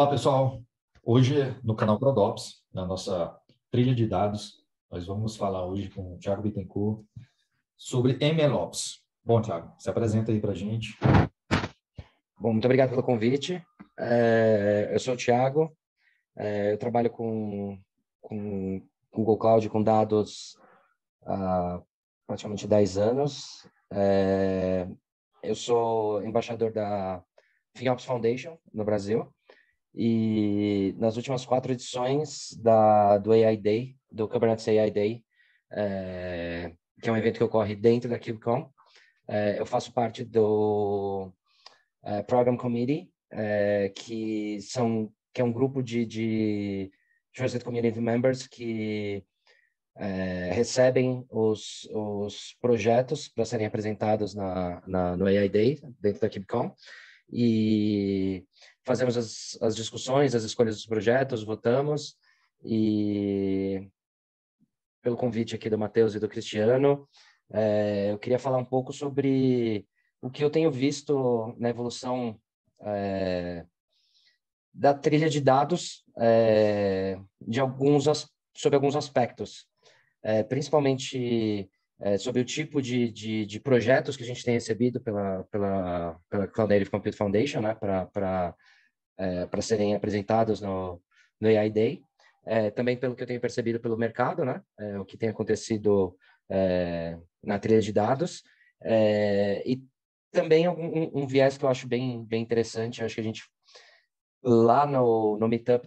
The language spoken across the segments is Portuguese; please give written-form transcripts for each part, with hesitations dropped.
Olá, pessoal. Hoje, no canal ProDops, na nossa trilha de dados, nós vamos falar hoje com o Thiago Bittencourt sobre MLOps. Bom, Thiago, se apresenta aí para a gente. Bom, muito obrigado pelo convite. Eu sou o Thiago, eu trabalho com Google Cloud, com dados há praticamente 10 anos. Eu sou embaixador da FinOps Foundation no Brasil e nas últimas 4 edições do AI Day, do Kubernetes AI Day, que é um evento que ocorre dentro da KubeCon, eu faço parte do Program Committee, que é um grupo de Trusted Community Members que recebem os projetos para serem apresentados no AI Day, dentro da KubeCon, e fazemos as discussões, as escolhas dos projetos, votamos, e pelo convite aqui do Matheus e do Cristiano, eu queria falar um pouco sobre o que eu tenho visto na evolução da trilha de dados sobre alguns aspectos, principalmente sobre o tipo de projetos que a gente tem recebido pela Cloud Native Compute Foundation, né, para serem apresentados no AI Day. Também pelo que eu tenho percebido pelo mercado, né, o que tem acontecido na trilha de dados, e também um viés que eu acho bem interessante. Eu acho que a gente, lá no Meetup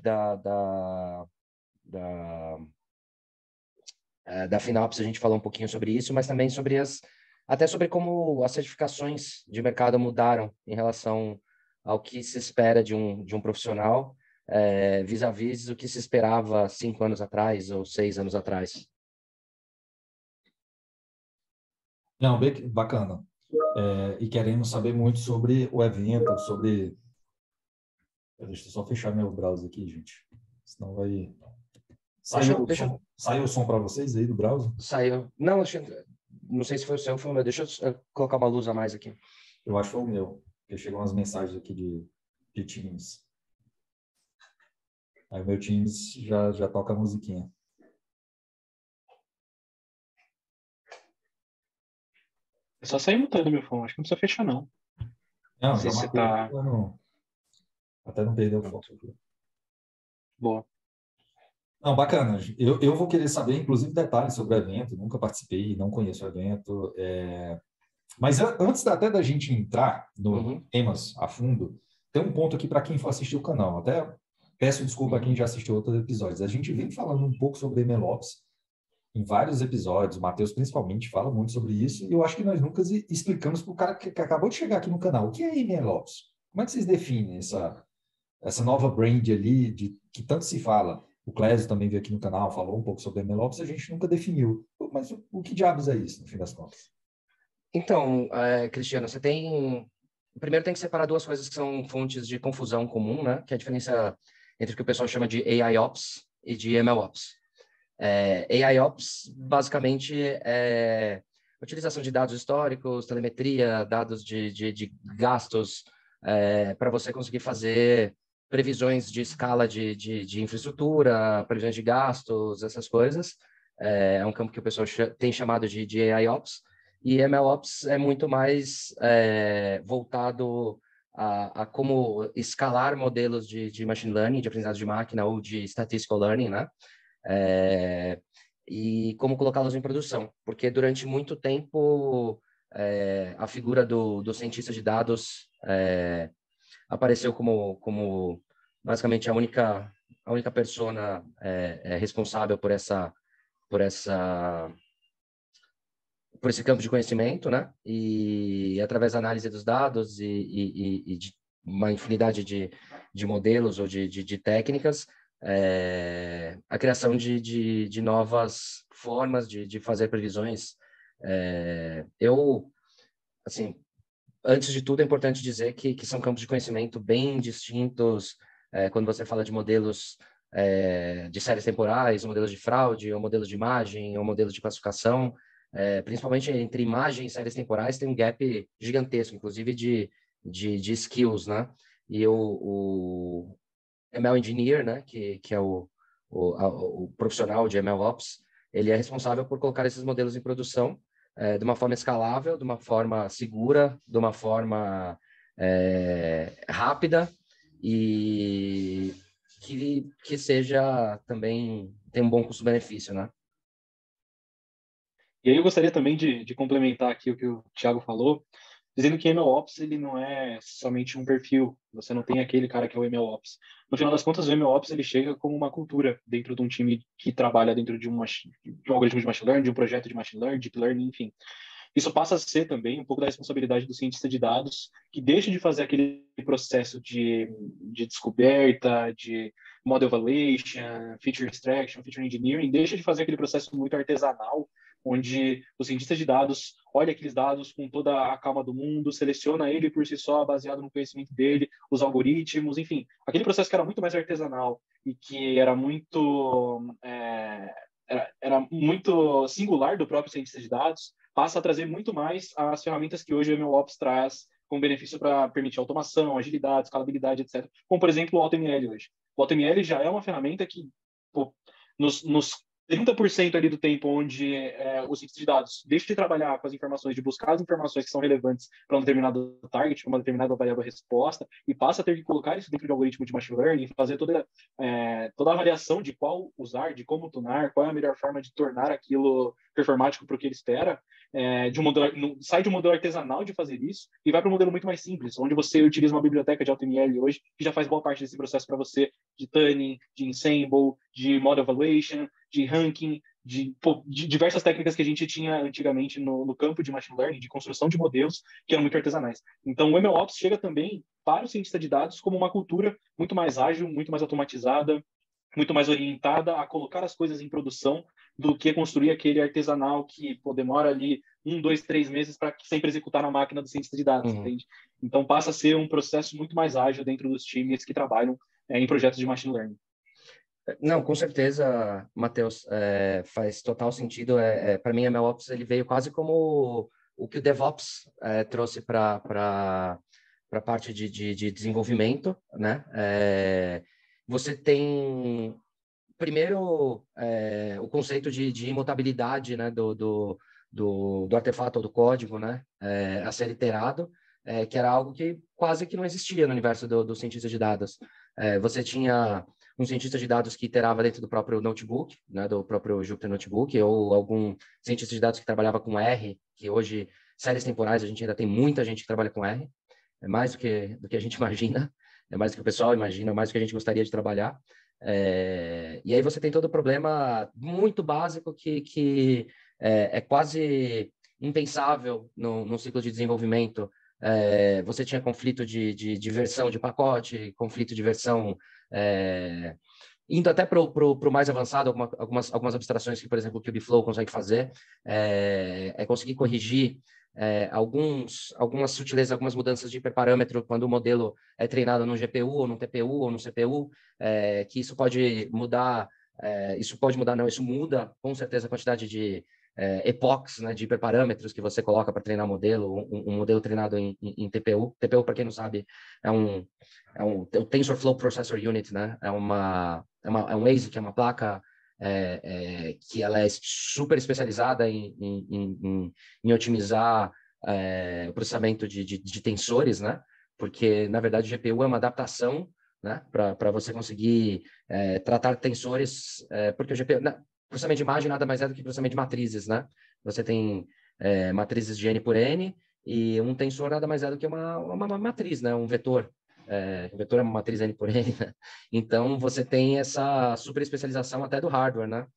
da FinOps, a gente falou um pouquinho sobre isso, mas também até sobre como as certificações de mercado mudaram em relação ao que se espera de um profissional, vis-à-vis o que se esperava 5 anos atrás ou 6 anos atrás. Não, bem bacana. E queremos saber muito sobre o evento, sobre... Deixa eu só fechar meu browser aqui, gente. Senão vai... Saiu o som para vocês aí do browser? Saiu. Não sei se foi o seu, foi o meu. Deixa eu colocar uma luz a mais aqui. Eu acho que foi o meu, porque chegou umas mensagens aqui de Teams. Aí o meu Teams já toca a musiquinha. É só sair mutando meu fone, acho que não precisa fechar, não. Não, sei já se matei. tá... Até não perdeu o foco. Boa. Não, bacana. Eu vou querer saber, inclusive, detalhes sobre o evento. Nunca participei, não conheço o evento. Mas antes até da gente entrar no temas a fundo, tem um ponto aqui para quem for assistir o canal. Até peço desculpa a quem já assistiu outros episódios. A gente vem falando um pouco sobre MLOps em vários episódios. O Matheus, principalmente, fala muito sobre isso. E eu acho que nós nunca explicamos para o cara que acabou de chegar aqui no canal. O que é MLOps? Como é que vocês definem essa nova brand ali que tanto se fala? O Clésio também veio aqui no canal, falou um pouco sobre MLOps, a gente nunca definiu. Mas o que diabos é isso, no fim das contas? Então, Cristiano, primeiro tem que separar duas coisas que são fontes de confusão comum, né? Que é a diferença entre o que o pessoal chama de AIOps e de MLOps. AIOps, basicamente, é utilização de dados históricos, telemetria, dados de gastos, para você conseguir fazer previsões de escala de infraestrutura, previsões de gastos, essas coisas. É um campo que o pessoal tem chamado de AIOps. E MLOps é muito mais voltado a como escalar modelos de machine learning, de aprendizado de máquina ou de statistical learning, né? E como colocá-los em produção. Porque durante muito tempo a figura do cientista de dados apareceu como basicamente a única persona responsável por esse campo de conhecimento, né? E através da análise dos dados e de uma infinidade de modelos ou de técnicas, a criação de novas formas de fazer previsões. Assim, antes de tudo, é importante dizer que são campos de conhecimento bem distintos. Quando você fala de modelos de séries temporais, modelos de fraude, ou modelos de imagem, ou modelos de classificação, principalmente entre imagem e séries temporais, tem um gap gigantesco, inclusive de skills, né? E ML Engineer, né, que é o profissional de MLOps, ele é responsável por colocar esses modelos em produção de uma forma escalável, de uma forma segura, de uma forma rápida e que seja também, tem um bom custo-benefício, né? E aí eu gostaria também de complementar aqui o que o Thiago falou, dizendo que MLOps ele não é somente um perfil, você não tem aquele cara que é o MLOps. No final das contas, o MLOps ele chega como uma cultura dentro de um time que trabalha dentro de um algoritmo de machine learning, de um projeto de machine learning, deep learning, enfim. Isso passa a ser também um pouco da responsabilidade do cientista de dados, que deixa de fazer aquele processo de descoberta, de model evaluation, feature extraction, feature engineering, deixa de fazer aquele processo muito artesanal, onde o cientista de dados olha aqueles dados com toda a calma do mundo, seleciona ele por si só, baseado no conhecimento dele, os algoritmos, enfim, aquele processo que era muito mais artesanal e que era muito era muito singular do próprio cientista de dados, passa a trazer muito mais as ferramentas que hoje o MLOps traz como benefício para permitir automação, agilidade, escalabilidade, etc. Como, por exemplo, o AutoML hoje. O AutoML já é uma ferramenta que, pô, nos 30% ali do tempo onde o cientista de dados deixa de trabalhar com as informações, de buscar as informações que são relevantes para um determinado target, para uma determinada variável resposta, e passa a ter que colocar isso dentro de algoritmo de machine learning, fazer toda a avaliação de qual usar, de como tunar, qual é a melhor forma de tornar aquilo performático para o que ele espera, sai de um modelo artesanal de fazer isso e vai para um modelo muito mais simples, onde você utiliza uma biblioteca de AutoML hoje que já faz boa parte desse processo para você, de tuning, de ensemble, de model evaluation, de ranking, de diversas técnicas que a gente tinha antigamente no campo de machine learning, de construção de modelos, que eram muito artesanais. Então, o MLOps chega também para o cientista de dados como uma cultura muito mais ágil, muito mais automatizada, muito mais orientada a colocar as coisas em produção do que construir aquele artesanal que demora ali 1, 2, 3 meses para sempre executar na máquina do cientista de dados, entende? Então passa a ser um processo muito mais ágil dentro dos times que trabalham em projetos de machine learning. Não, com certeza, Matheus, faz total sentido. Para mim, a MLOps ele veio quase como o que o DevOps trouxe para a parte de desenvolvimento, né? Você tem, primeiro, o conceito de imutabilidade, né? Do artefato ou do código, né? A ser iterado, que era algo que quase que não existia no universo do cientista de dados. Você tinha um cientista de dados que iterava dentro do próprio notebook, né, do próprio Jupyter Notebook, ou algum cientista de dados que trabalhava com R, que hoje, séries temporais, a gente ainda tem muita gente que trabalha com R, é mais do que a gente imagina, é mais do que o pessoal imagina, é mais do que a gente gostaria de trabalhar. E aí você tem todo o problema muito básico que é quase impensável no ciclo de desenvolvimento. Você tinha conflito de versão de pacote, conflito de versão indo até para o mais avançado, algumas abstrações que, por exemplo, o Kubeflow consegue fazer, conseguir corrigir algumas sutilezas, algumas mudanças de hiperparâmetro quando o modelo é treinado no GPU, ou no TPU, ou no CPU, que isso pode mudar, não, isso muda com certeza a quantidade de epochs, né, de hiperparâmetros que você coloca para treinar modelo, um modelo treinado em TPU. TPU, para quem não sabe, é o TensorFlow Processor Unit, né? É um ASIC, é uma placa que ela é super especializada em otimizar o processamento de tensores, né? Porque, na verdade, o GPU é uma adaptação, né? Para você conseguir tratar tensores, porque o GPU... processamento de imagem nada mais é do que processamento de matrizes, né? Você tem matrizes de N por N, e um tensor nada mais é do que uma matriz, né? Um vetor. O vetor é uma matriz N por N, né? Então, você tem essa super especialização até do hardware, né?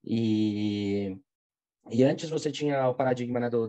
E antes você tinha o paradigma, né,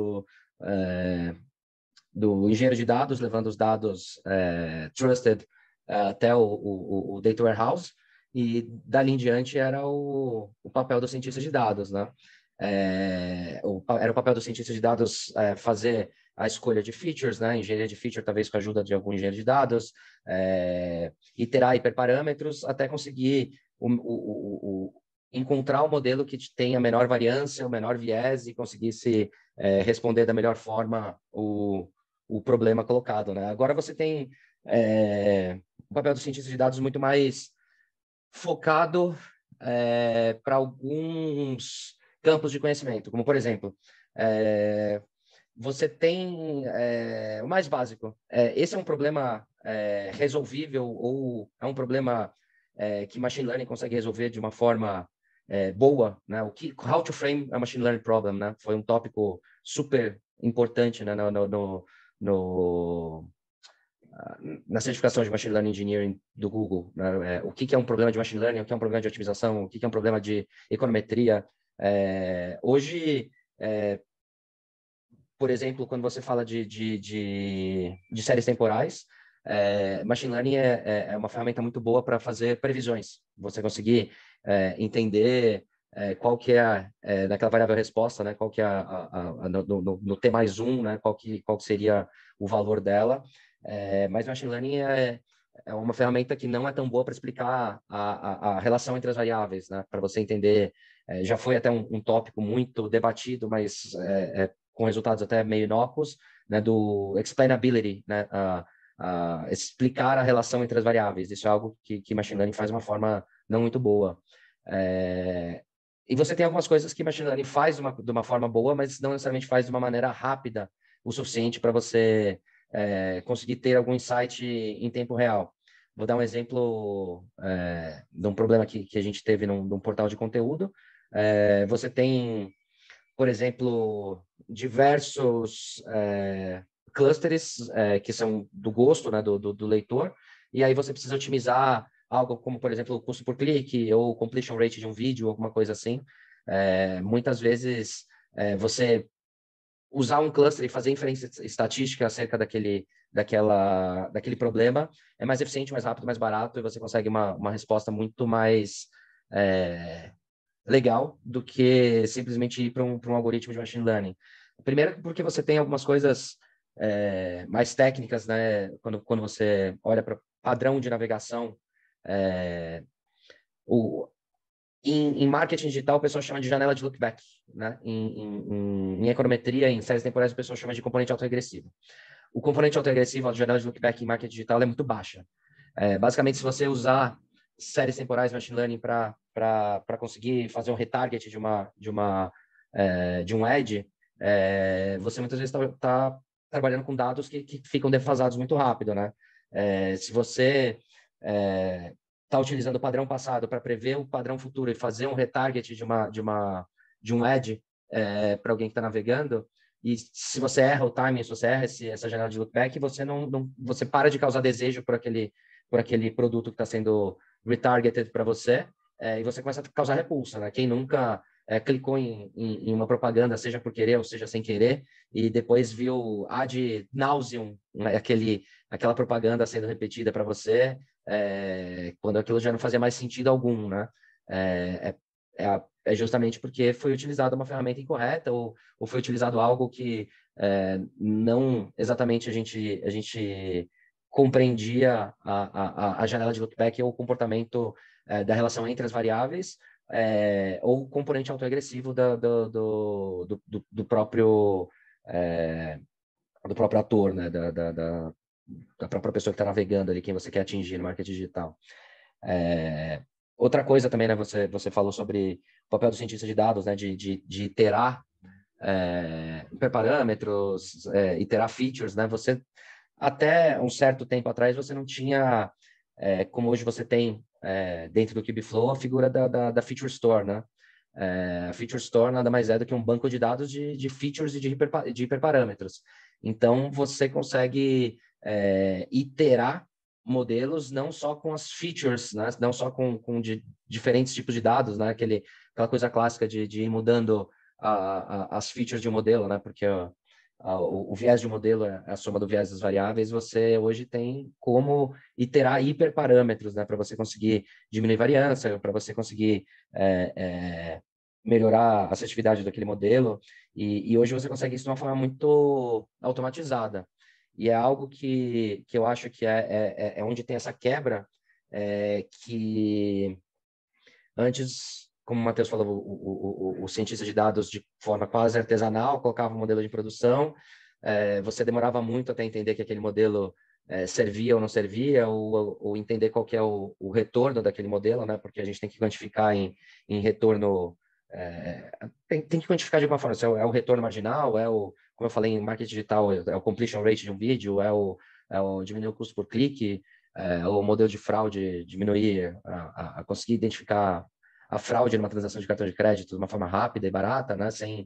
do engenheiro de dados, levando os dados trusted até o data warehouse, e dali em diante era o papel do cientista de dados, né? Era o papel do cientista de dados fazer a escolha de features, né? Engenharia de feature, talvez com a ajuda de algum engenheiro de dados, iterar hiperparâmetros até conseguir encontrar o modelo que tenha a menor variância, o menor viés e conseguisse responder da melhor forma o problema colocado, né? Agora você tem o papel do cientista de dados muito mais focado para alguns campos de conhecimento, como, por exemplo, você tem o mais básico. Esse é um problema resolvível ou é um problema que machine learning consegue resolver de uma forma boa, né? How to frame a machine learning problem, né? Foi um tópico super importante, né? Na certificação de Machine Learning Engineering do Google, né? O que é um problema de Machine Learning, o que é um problema de otimização, o que é um problema de econometria. Hoje, por exemplo, quando você fala de séries temporais, Machine Learning é uma ferramenta muito boa para fazer previsões. Você conseguir entender qual que é, naquela variável resposta, né? Qual que é no T mais 1, né? Qual que seria o valor dela. Mas Machine Learning é uma ferramenta que não é tão boa para explicar a relação entre as variáveis, né? Para você entender, já foi até um tópico muito debatido, mas com resultados até meio inócuos, né? Do explainability, né? Explicar a relação entre as variáveis. Isso é algo que Machine Learning faz de uma forma não muito boa. E você tem algumas coisas que Machine Learning faz de uma forma boa, mas não necessariamente faz de uma maneira rápida o suficiente para você conseguir ter algum insight em tempo real. Vou dar um exemplo de um problema que a gente teve num portal de conteúdo. Você tem, por exemplo, diversos clusters que são do gosto, né, do leitor, e aí você precisa otimizar algo como, por exemplo, o custo por clique ou completion rate de um vídeo, alguma coisa assim. Muitas vezes, você usar um cluster e fazer inferência estatística acerca daquele problema é mais eficiente, mais rápido, mais barato, e você consegue uma resposta muito mais legal do que simplesmente ir para um algoritmo de machine learning. Primeiro, porque você tem algumas coisas mais técnicas, né? Quando você olha para padrão de navegação, em marketing digital, o pessoal chama de janela de lookback, né? Em econometria, em séries temporais, o pessoal chama de componente autoregressivo. O componente autoregressivo, a janela de lookback em marketing digital, é muito baixa. Basicamente, se você usar séries temporais machine learning para conseguir fazer um retarget de um ad, você muitas vezes está trabalhando com dados que ficam defasados muito rápido, né? Se você está utilizando o padrão passado para prever o padrão futuro e fazer um retarget de um ad para alguém que está navegando, e se você erra o timing, se você erra essa janela de lookback, você para de causar desejo por aquele produto que está sendo retargeted para você, e você começa a causar repulsa, né? Quem nunca clicou em uma propaganda, seja por querer ou seja sem querer, e depois viu ad nauseum, né? Aquela propaganda sendo repetida para você, quando aquilo já não fazia mais sentido algum, né? É justamente porque foi utilizada uma ferramenta incorreta ou foi utilizado algo que não exatamente a gente compreendia a janela de lookback ou o comportamento da relação entre as variáveis, ou o componente autoagressivo do próprio ator, né? Da própria pessoa que está navegando ali, quem você quer atingir no marketing digital. Outra coisa também, né? Você falou sobre o papel do cientista de dados, né? De iterar hiperparâmetros, iterar features, né? Até um certo tempo atrás, você não tinha, como hoje você tem dentro do Kubeflow, a figura da Feature Store, né? A Feature Store nada mais é do que um banco de dados de features e de hiperparâmetros. Então, você consegue iterar modelos não só com as features, né? Não só com diferentes tipos de dados, né? Aquela coisa clássica de ir mudando as features de um modelo, né? Porque o viés de um modelo é a soma do viés das variáveis. Você hoje tem como iterar hiperparâmetros, né? Para você conseguir diminuir variância, para você conseguir melhorar a assertividade daquele modelo. E hoje você consegue isso de uma forma muito automatizada. E é algo que eu acho que é onde tem essa quebra, que antes, como o Matheus falou, o cientista de dados de forma quase artesanal colocava um modelo de produção, você demorava muito até entender que aquele modelo servia ou não servia, ou entender qual que é o retorno daquele modelo, né? Porque a gente tem que quantificar em retorno, tem que quantificar de alguma forma, se é o retorno marginal, como eu falei, em marketing digital, é o completion rate de um vídeo, é o diminuir o custo por clique, o modelo de fraude, diminuir, a conseguir identificar a fraude numa transação de cartão de crédito de uma forma rápida e barata, né? Sem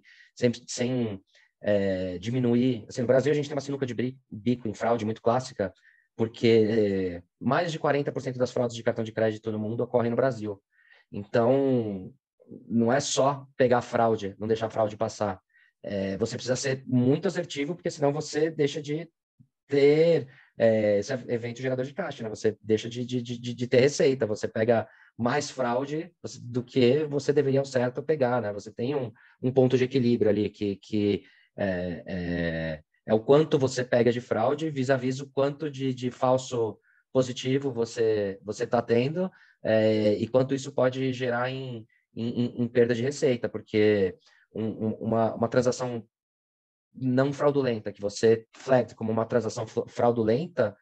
diminuir. Assim, no Brasil, a gente tem uma sinuca de bico em fraude muito clássica, porque mais de 40% das fraudes de cartão de crédito no mundo ocorrem no Brasil. Então, não é só pegar fraude, não deixar a fraude passar. Você precisa ser muito assertivo, porque senão você deixa de ter esse evento gerador de caixa, né? Você deixa de ter receita, você pega mais fraude do que você deveria ao certo pegar, né? Você tem um ponto de equilíbrio ali que é o quanto você pega de fraude vis-à-vis o quanto de falso positivo você está tendo, e quanto isso pode gerar em perda de receita, porque uma transação não fraudulenta, que você flagra como uma transação fraudulenta,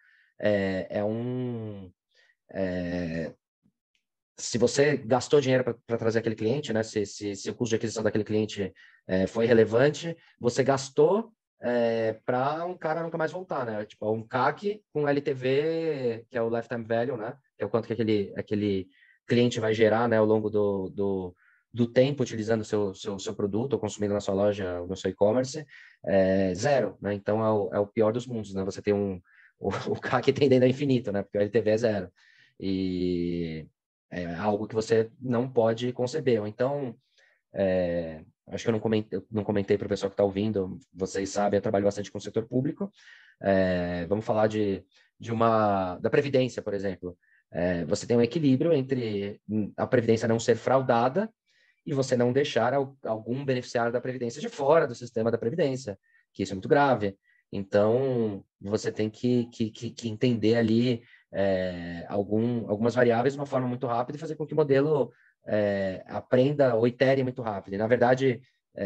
se você gastou dinheiro para trazer aquele cliente, né? Se o custo de aquisição daquele cliente foi relevante, você gastou para um cara nunca mais voltar, né? Tipo, um CAC com LTV, que é o Lifetime Value, né? Que é o quanto que aquele cliente vai gerar, né? Ao longo do tempo utilizando o seu produto ou consumindo na sua loja, no seu e-commerce, zero, né? Então, é o pior dos mundos, né? Você tem o CAC tendendo a infinito, né? Porque o LTV é zero. E é algo que você não pode conceber. Ou então, acho que eu não comentei para o pessoal que está ouvindo, vocês sabem, eu trabalho bastante com o setor público. Vamos falar da Previdência, por exemplo. Você tem um equilíbrio entre a Previdência não ser fraudada e você não deixar algum beneficiário da Previdência de fora do sistema da Previdência, que isso é muito grave. Então, você tem que entender ali algumas variáveis de uma forma muito rápida e fazer com que o modelo aprenda ou itere muito rápido. E, na verdade,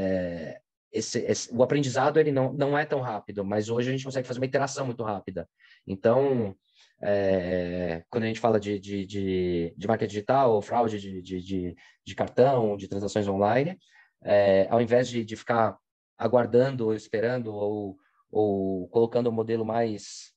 o aprendizado ele não é tão rápido, mas hoje a gente consegue fazer uma interação muito rápida. Então, quando a gente fala de marketing digital ou fraude de cartão, de transações online, ao invés de ficar aguardando ou esperando ou colocando um modelo mais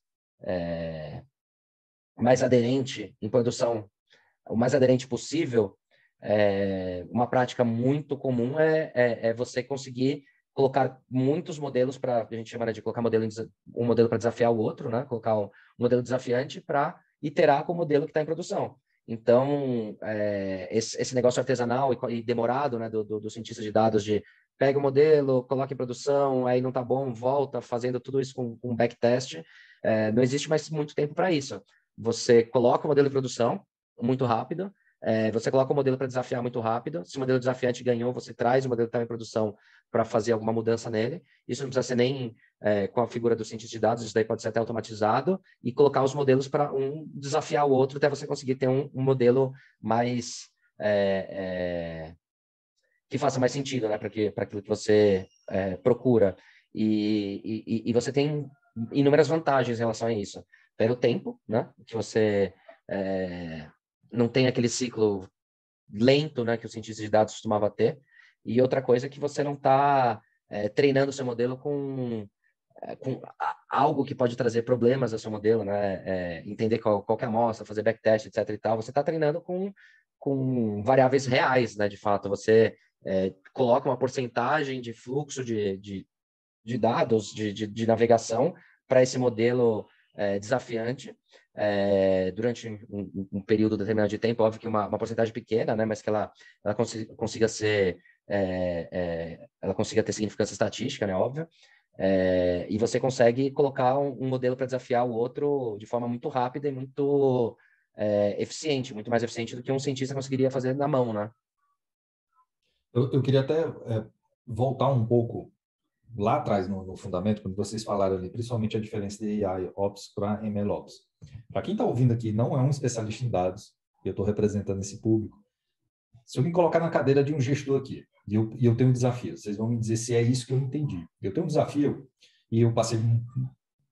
aderente em produção, o mais aderente possível, uma prática muito comum é você conseguir colocar muitos modelos a gente chama de colocar um modelo para desafiar o outro, né? Colocar um modelo desafiante para iterar com o modelo que está em produção. Então, esse negócio artesanal e demorado, né, do cientista de dados de pega o modelo, coloca em produção, aí não está bom, volta, fazendo tudo isso com backtest, não existe mais muito tempo para isso. Você coloca o modelo em produção muito rápido, você coloca o modelo para desafiar muito rápido. Se o modelo desafiante ganhou, você traz o modelo que está em produção para fazer alguma mudança nele. Isso não precisa ser nem com a figura do cientista de dados, isso daí pode ser até automatizado, e colocar os modelos para um desafiar o outro até você conseguir ter um modelo mais que faça mais sentido, né, para aquilo que você procura. E você tem inúmeras vantagens em relação a isso. Pelo tempo, né, que você não tem aquele ciclo lento, né, que o cientista de dados costumava ter. E outra coisa é que você não está treinando o seu modelo com algo que pode trazer problemas ao seu modelo, né? Entender qual que é a amostra, fazer backtest, etc. e tal. Você está treinando com variáveis reais, né? De fato, você coloca uma porcentagem de fluxo de dados, de navegação para esse modelo desafiante durante um período determinado de tempo, óbvio que uma porcentagem pequena, né, mas que ela consiga ser ela consiga ter significância estatística, né, óbvio, e você consegue colocar um modelo para desafiar o outro de forma muito rápida e muito eficiente, muito mais eficiente do que um cientista conseguiria fazer na mão, né? Eu queria até voltar um pouco lá atrás no fundamento, quando vocês falaram ali, principalmente a diferença de AI Ops para ML Ops. Para quem está ouvindo aqui, não é um especialista em dados, eu estou representando esse público. Se eu me colocar na cadeira de um gestor aqui, e eu tenho um desafio, vocês vão me dizer se é isso que eu entendi. Eu tenho um desafio e eu passei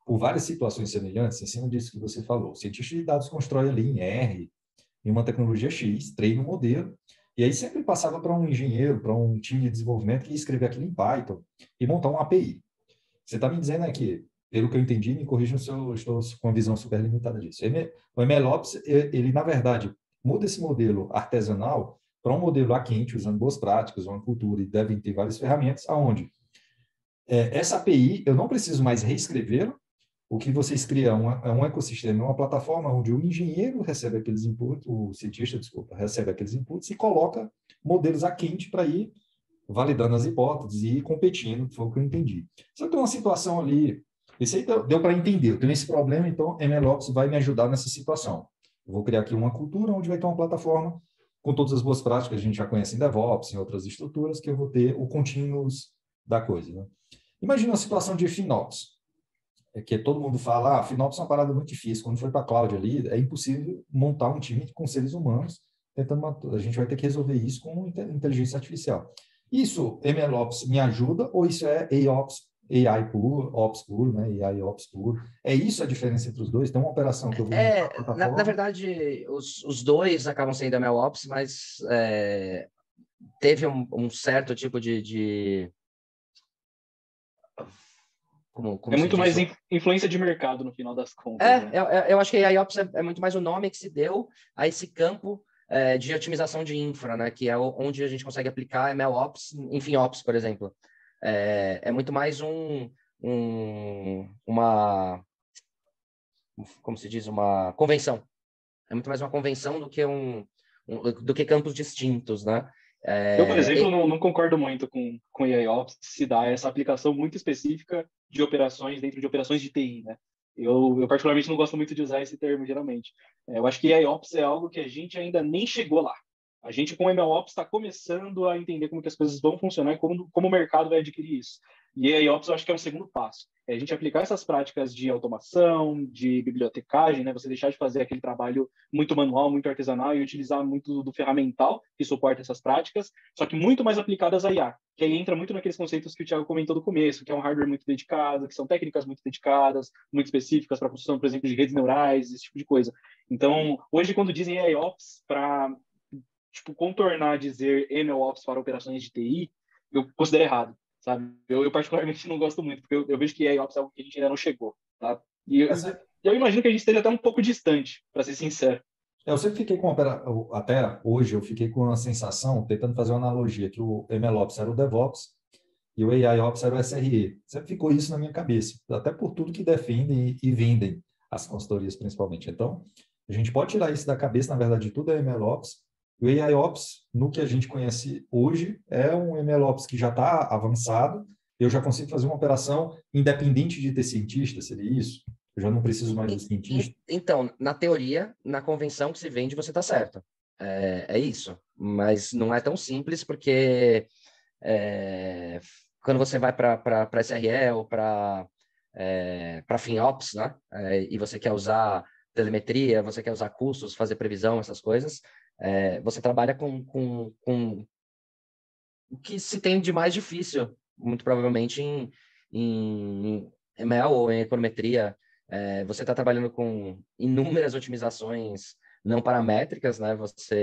por várias situações semelhantes, em cima disso que você falou. O cientista de dados constrói ali em R, em uma tecnologia X, treina um modelo, e aí sempre passava para um engenheiro, para um time de desenvolvimento que ia escrever aquilo em Python e montar uma API. Você está me dizendo aqui, pelo que eu entendi, me corrija se eu estou com uma visão super limitada disso. O MLOps, ele, na verdade, muda esse modelo artesanal para um modelo a quente, usando boas práticas, uma cultura, e devem ter várias ferramentas, aonde essa API, eu não preciso mais reescrevê-la. O que vocês criam é um ecossistema, uma plataforma onde o engenheiro recebe aqueles inputs, o cientista, desculpa, recebe aqueles inputs e coloca modelos a quente para ir validando as hipóteses e ir competindo, foi o que eu entendi. Se eu tenho uma situação ali, isso aí deu para entender, eu tenho esse problema, então MLOps vai me ajudar nessa situação. Eu vou criar aqui uma cultura onde vai ter uma plataforma com todas as boas práticas que a gente já conhece em DevOps, em outras estruturas, que eu vou ter o continuous da coisa. Né? Imagina uma situação de FinOps, que todo mundo fala, FinOps é uma parada muito difícil. Quando foi para a cloud ali, é impossível montar um time com seres humanos a gente vai ter que resolver isso com inteligência artificial. Isso, MLOps me ajuda ou isso é AIOps, AI puro, Ops puro, né? AI Ops puro? É isso a diferença entre os dois? Tem uma operação que eu vou montar a plataforma. Na verdade, os dois acabam sendo MLOps, mas teve um certo tipo de como é muito mais influência de mercado no final das contas. Né? Eu acho que AIOps é muito mais o nome que se deu a esse campo de otimização de infra, né? Que é onde a gente consegue aplicar MLOps em FinOps, por exemplo. É muito mais uma, como se diz, uma convenção. É muito mais uma convenção do que campos distintos, né? Eu, por exemplo, não concordo muito com AIOps se dá essa aplicação muito específica de operações dentro de operações de TI, né? Eu particularmente não gosto muito de usar esse termo, geralmente. Eu acho que AIOps é algo que a gente ainda nem chegou lá. A gente, com o MLOps, está começando a entender como que as coisas vão funcionar e como o mercado vai adquirir isso. E AIOps, eu acho que é o segundo passo. É a gente aplicar essas práticas de automação, de bibliotecagem, né? Você deixar de fazer aquele trabalho muito manual, muito artesanal e utilizar muito do ferramental que suporta essas práticas, só que muito mais aplicadas à IA, que aí entra muito naqueles conceitos que o Thiago comentou no começo, que é um hardware muito dedicado, que são técnicas muito dedicadas, muito específicas para a construção, por exemplo, de redes neurais, esse tipo de coisa. Então, hoje, quando dizem AIOps, para contornar dizer MLOps para operações de TI, eu considero errado, sabe? Eu particularmente não gosto muito, porque eu vejo que AIOps é algo que a gente ainda não chegou, tá? E eu imagino que a gente esteja até um pouco distante, para ser sincero. Eu sempre fiquei até hoje, eu fiquei com uma sensação, tentando fazer uma analogia, que o MLOps era o DevOps e o AIOps era o SRE. Sempre ficou isso na minha cabeça, até por tudo que defendem e vendem as consultorias, principalmente. Então, a gente pode tirar isso da cabeça, na verdade, tudo é MLOps. O AIOps, no que a gente conhece hoje, é um MLOps que já está avançado. Eu já consigo fazer uma operação independente de ter cientista, seria isso? Eu já não preciso mais do cientista? Então, na teoria, na convenção que se vende, você está certo. É isso. Mas não é tão simples, porque quando você vai para SRE ou para FinOps, né? E você quer usar telemetria, você quer usar custos, fazer previsão, essas coisas, você trabalha com o que se tem de mais difícil, muito provavelmente em ML ou em econometria. Você está trabalhando com inúmeras otimizações não paramétricas, né?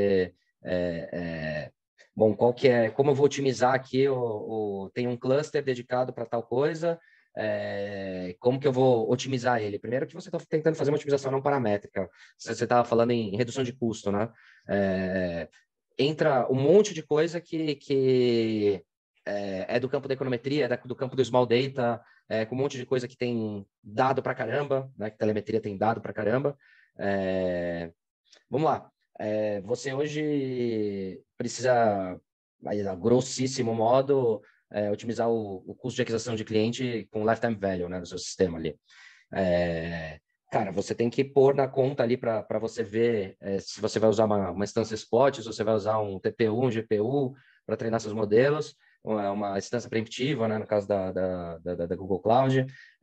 Bom, como eu vou otimizar aqui? Tem um cluster dedicado para tal coisa. Como que eu vou otimizar ele? Primeiro que você está tentando fazer uma otimização não paramétrica. Você estava falando em redução de custo, né? Entra um monte de coisa que é do campo da econometria, do campo do small data, com um monte de coisa que tem dado para caramba, né? Que telemetria tem dado para caramba. Vamos lá. Você hoje precisa, a grossíssimo modo, otimizar o custo de aquisição de cliente com lifetime value, né, do seu sistema ali. Cara, você tem que pôr na conta ali para você ver se você vai usar uma instância spot, se você vai usar um TPU, um GPU para treinar seus modelos, uma instância preemptiva, né, no caso da Google Cloud.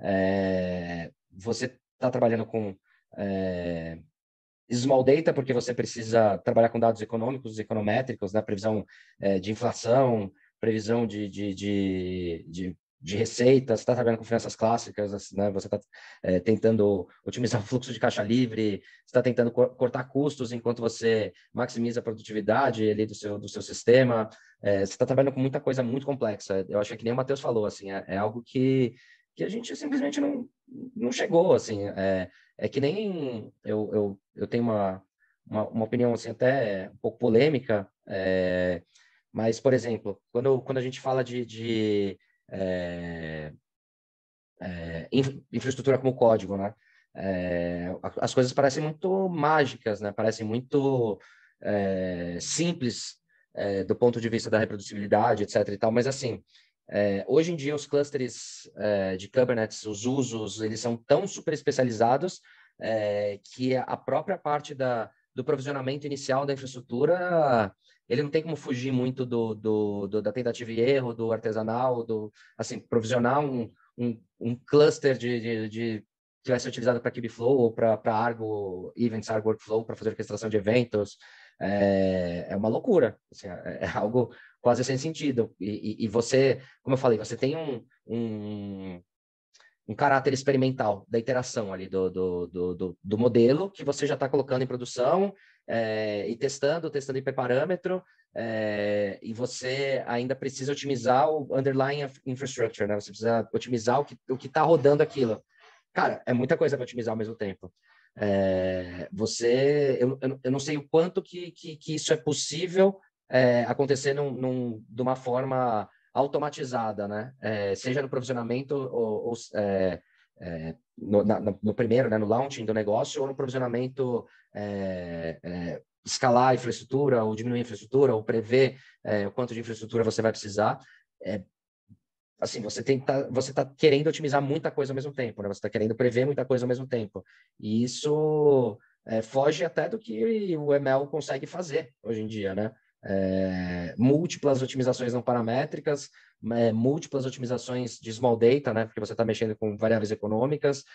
Você está trabalhando com small data, porque você precisa trabalhar com dados econômicos, econométricos, né? Previsão de inflação, previsão de de receita, você está trabalhando com finanças clássicas, né? Você está tentando otimizar o fluxo de caixa livre, você está tentando cortar custos enquanto você maximiza a produtividade ali do seu sistema. Você está trabalhando com muita coisa muito complexa. Eu acho que nem o Matheus falou, assim, é algo que a gente simplesmente não chegou, assim. É que nem eu tenho uma opinião assim, até um pouco polêmica, mas, por exemplo, quando a gente fala de infraestrutura como código, né? As coisas parecem muito mágicas, né? Parecem muito simples do ponto de vista da reproducibilidade, etc. e tal, mas assim, hoje em dia os clusters de Kubernetes, os usos, eles são tão super especializados que a própria parte do provisionamento inicial da infraestrutura, ele não tem como fugir muito da tentativa e erro, do artesanal, assim, provisionar um cluster que vai ser utilizado para Kubeflow ou para Argo Events, Argo Workflow, para fazer orquestração de eventos. É uma loucura. Assim, é algo quase sem sentido. E você, como eu falei, você tem um caráter experimental da iteração ali do modelo que você já está colocando em produção e testando hiperparâmetro, e você ainda precisa otimizar o underlying infrastructure, né? Você precisa otimizar o que está rodando aquilo. Cara, é muita coisa para otimizar ao mesmo tempo. Eu não sei o quanto que isso é possível acontecer de uma forma automatizada, né? Seja no provisionamento ou no primeiro, né? No launching do negócio, ou no provisionamento escalar a infraestrutura, ou diminuir a infraestrutura, ou prever o quanto de infraestrutura você vai precisar. Assim, você está querendo otimizar muita coisa ao mesmo tempo, né? Você está querendo prever muita coisa ao mesmo tempo. E isso foge até do que o ML consegue fazer hoje em dia, né? Múltiplas otimizações não paramétricas, múltiplas otimizações de small data, né? Porque você está mexendo com variáveis econômicas,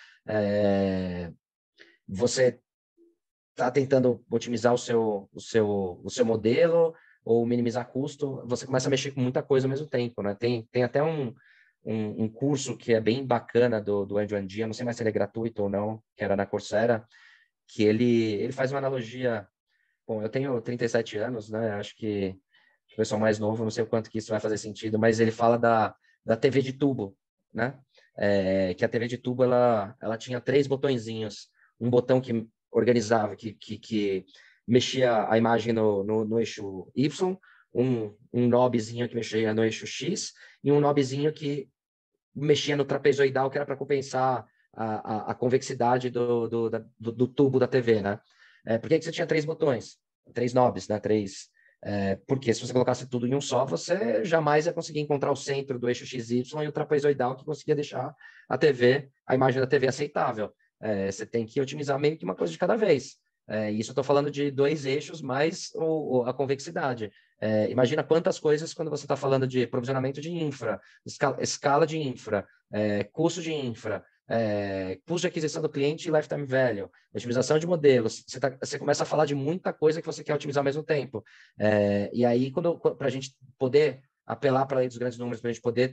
você está tentando otimizar o seu modelo ou minimizar custo, você começa a mexer com muita coisa ao mesmo tempo, né? Tem até um curso que é bem bacana do Andrew Ng, eu não sei mais se ele é gratuito ou não, que era na Coursera, que ele faz uma analogia. Bom, eu tenho 37 anos, né? Acho que o pessoal mais novo, não sei o quanto que isso vai fazer sentido, mas ele fala da TV de tubo, né? Que a TV de tubo, ela tinha 3 botõezinhos. Um botão que organizava, que mexia a imagem no eixo Y, um knobzinho que mexia no eixo X, e um knobzinho que mexia no trapezoidal, que era para compensar a convexidade do tubo da TV, né? Por que você tinha 3 botões? 3 knobs, né? Porque se você colocasse tudo em um só, você jamais ia conseguir encontrar o centro do eixo XY e o trapezoidal que conseguia deixar a imagem da TV aceitável. Você tem que otimizar meio que uma coisa de cada vez. Isso eu estou falando de 2 eixos mais a convexidade. Imagina quantas coisas quando você está falando de provisionamento de infra, escala de infra, custo de infra, custo de aquisição do cliente e lifetime value, otimização de modelos. Você começa a falar de muita coisa que você quer otimizar ao mesmo tempo. E aí, para a gente poder apelar para a lei dos grandes números, para a gente poder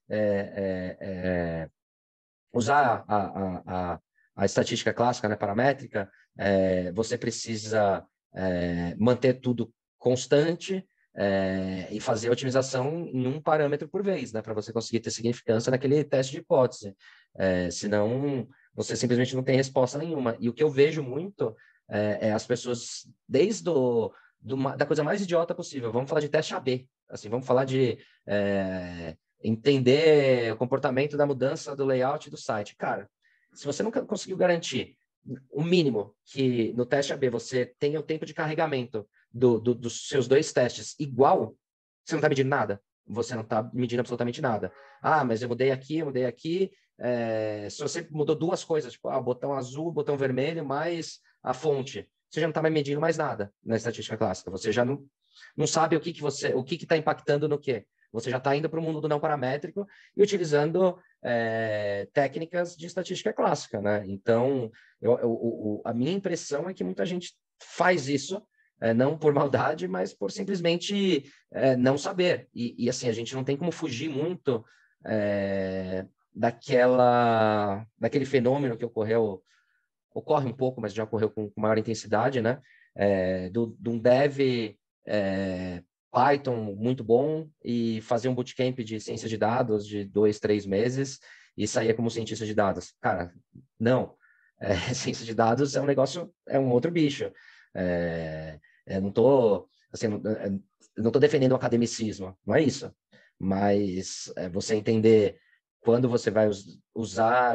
usar a estatística clássica, né, paramétrica, você precisa manter tudo constante e fazer a otimização em um parâmetro por vez, né, para você conseguir ter significância naquele teste de hipótese. Senão, você simplesmente não tem resposta nenhuma. E o que eu vejo muito as pessoas, desde da coisa mais idiota possível, vamos falar de teste AB, assim, vamos falar de entender o comportamento da mudança do layout do site. Cara, se você nunca conseguiu garantir o mínimo que no teste AB você tenha o tempo de carregamento dos seus 2 testes igual, você não está medindo nada. Você não está medindo absolutamente nada. Mas eu mudei aqui. Se você mudou 2 coisas, tipo, botão azul, botão vermelho, mais a fonte, você já não está mais medindo mais nada na estatística clássica. Você já não sabe o que está impactando no quê. Você já está indo para o mundo do não paramétrico e utilizando técnicas de estatística clássica, né? Então, a minha impressão é que muita gente faz isso, não por maldade, mas por simplesmente não saber. E assim, a gente não tem como fugir muito daquele fenômeno que ocorre um pouco, mas já ocorreu com maior intensidade, né? De um dev Python muito bom e fazer um bootcamp de ciência de dados de 2, 3 meses e sair como cientista de dados. Cara, não. Ciência de dados é um negócio, é um outro bicho. Não estou assim, não tô defendendo o academicismo, não é isso. Mas você entender quando você vai usar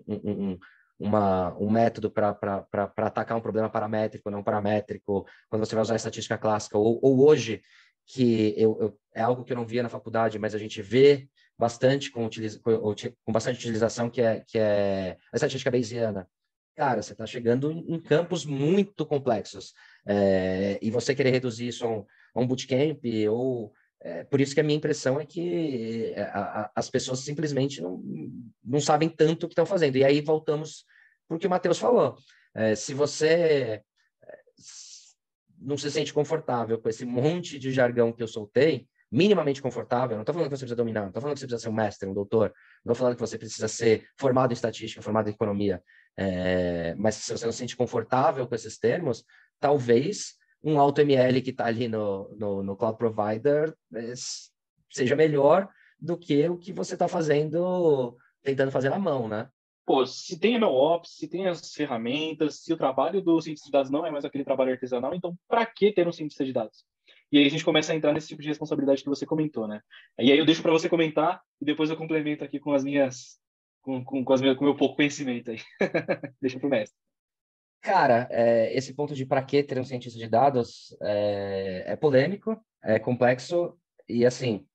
um método para atacar um problema paramétrico, não paramétrico, quando você vai usar a estatística clássica, ou hoje, que é algo que eu não via na faculdade, mas a gente vê bastante com bastante utilização, que é a estatística bayesiana. Cara, você está chegando em campos muito complexos. E você querer reduzir isso a um bootcamp, por isso que a minha impressão é que as pessoas simplesmente não sabem tanto o que estão fazendo. E aí voltamos para o que o Matheus falou. Se você não se sente confortável com esse monte de jargão que eu soltei, minimamente confortável, não estou falando que você precisa dominar, não estou falando que você precisa ser um mestre, um doutor, não estou falando que você precisa ser formado em estatística, formado em economia, mas se você não se sente confortável com esses termos, talvez um AutoML que está ali no Cloud Provider seja melhor do que o que você está fazendo, tentando fazer na mão, né? Pô, se tem MLOps, se tem as ferramentas, se o trabalho do cientista de dados não é mais aquele trabalho artesanal, então para que ter um cientista de dados? E aí a gente começa a entrar nesse tipo de responsabilidade que você comentou, né? E aí eu deixo para você comentar e depois eu complemento aqui com as minhas, com o meu pouco conhecimento aí. Deixa pro mestre. Cara, esse ponto de para que ter um cientista de dados é polêmico, é complexo e, assim,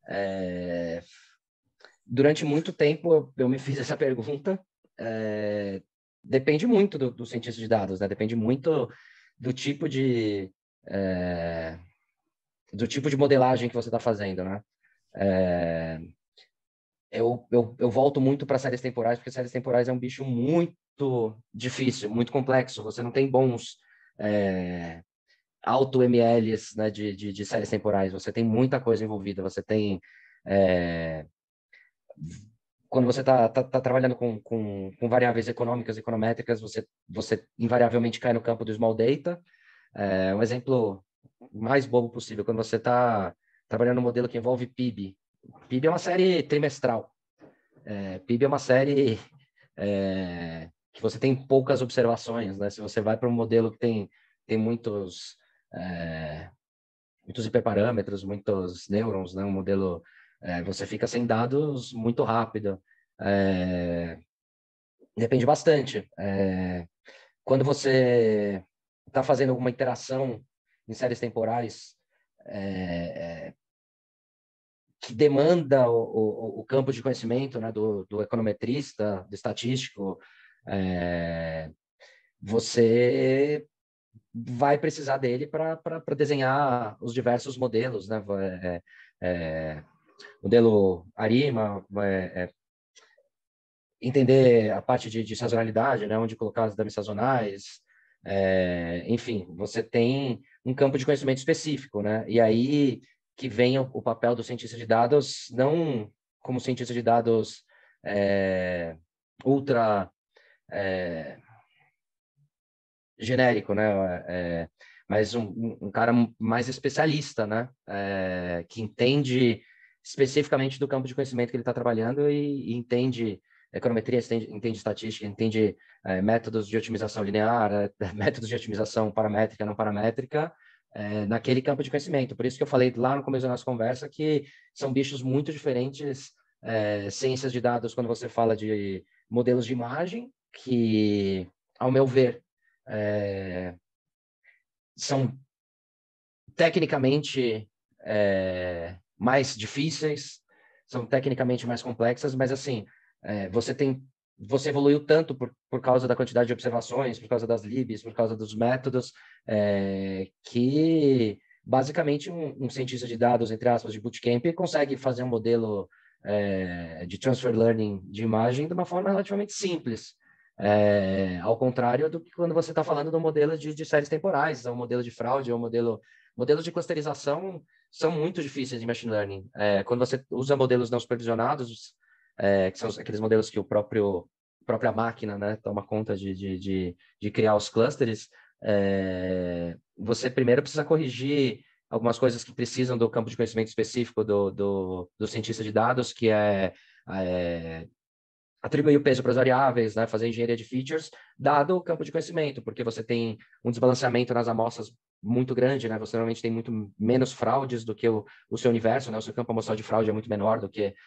durante muito tempo eu me fiz essa pergunta. Depende muito do cientista de dados, né? Depende muito do tipo de modelagem que você está fazendo, né? Eu volto muito para séries temporais, porque séries temporais é um bicho muito difícil, muito complexo. Você não tem bons auto-MLs, né, de séries temporais. Você tem muita coisa envolvida. Você tem... quando você está trabalhando com variáveis econômicas, econométricas, você invariavelmente cai no campo do small data. Um exemplo mais bobo possível, quando você está trabalhando num modelo que envolve PIB. PIB é uma série trimestral. PIB é uma série que você tem poucas observações, né? Se você vai para um modelo que tem muitos hiperparâmetros, muitos nêurons, né? Um modelo, você fica sem dados muito rápido. Depende bastante. Quando você está fazendo alguma interação em séries temporais que demanda o campo de conhecimento, né, do econometrista, do estatístico, você vai precisar dele para desenhar os diversos modelos, né? Modelo ARIMA, entender a parte de sazonalidade, né? Onde colocar as dummies sazonais, enfim, você tem um campo de conhecimento específico, né? E aí que vem o papel do cientista de dados, não como cientista de dados ultra genérico, né? Mas um cara mais especialista, né? Que entende especificamente do campo de conhecimento que ele está trabalhando e entende econometria, entende estatística, entende métodos de otimização linear, métodos de otimização paramétrica, não paramétrica, naquele campo de conhecimento. Por isso que eu falei lá no começo da nossa conversa que são bichos muito diferentes, ciências de dados, quando você fala de modelos de imagem, que, ao meu ver, são tecnicamente mais difíceis, são tecnicamente mais complexas, mas assim, você evoluiu tanto por causa da quantidade de observações, por causa das libs, por causa dos métodos, que basicamente um cientista de dados, entre aspas, de bootcamp, consegue fazer um modelo de transfer learning de imagem de uma forma relativamente simples. Ao contrário do que quando você está falando do modelo de séries temporais, ou modelo de fraude, ou modelo modelos de clusterização são muito difíceis em machine learning. Quando você usa modelos não supervisionados, que são aqueles modelos que própria máquina, né, toma conta de criar os clusters, você primeiro precisa corrigir algumas coisas que precisam do campo de conhecimento específico do cientista de dados, que é atribuir o peso para as variáveis, né, fazer engenharia de features, dado o campo de conhecimento, porque você tem um desbalanceamento nas amostras muito grande, né? Você normalmente tem muito menos fraudes do que o seu universo, né? O seu campo amostral de fraude é muito menor do que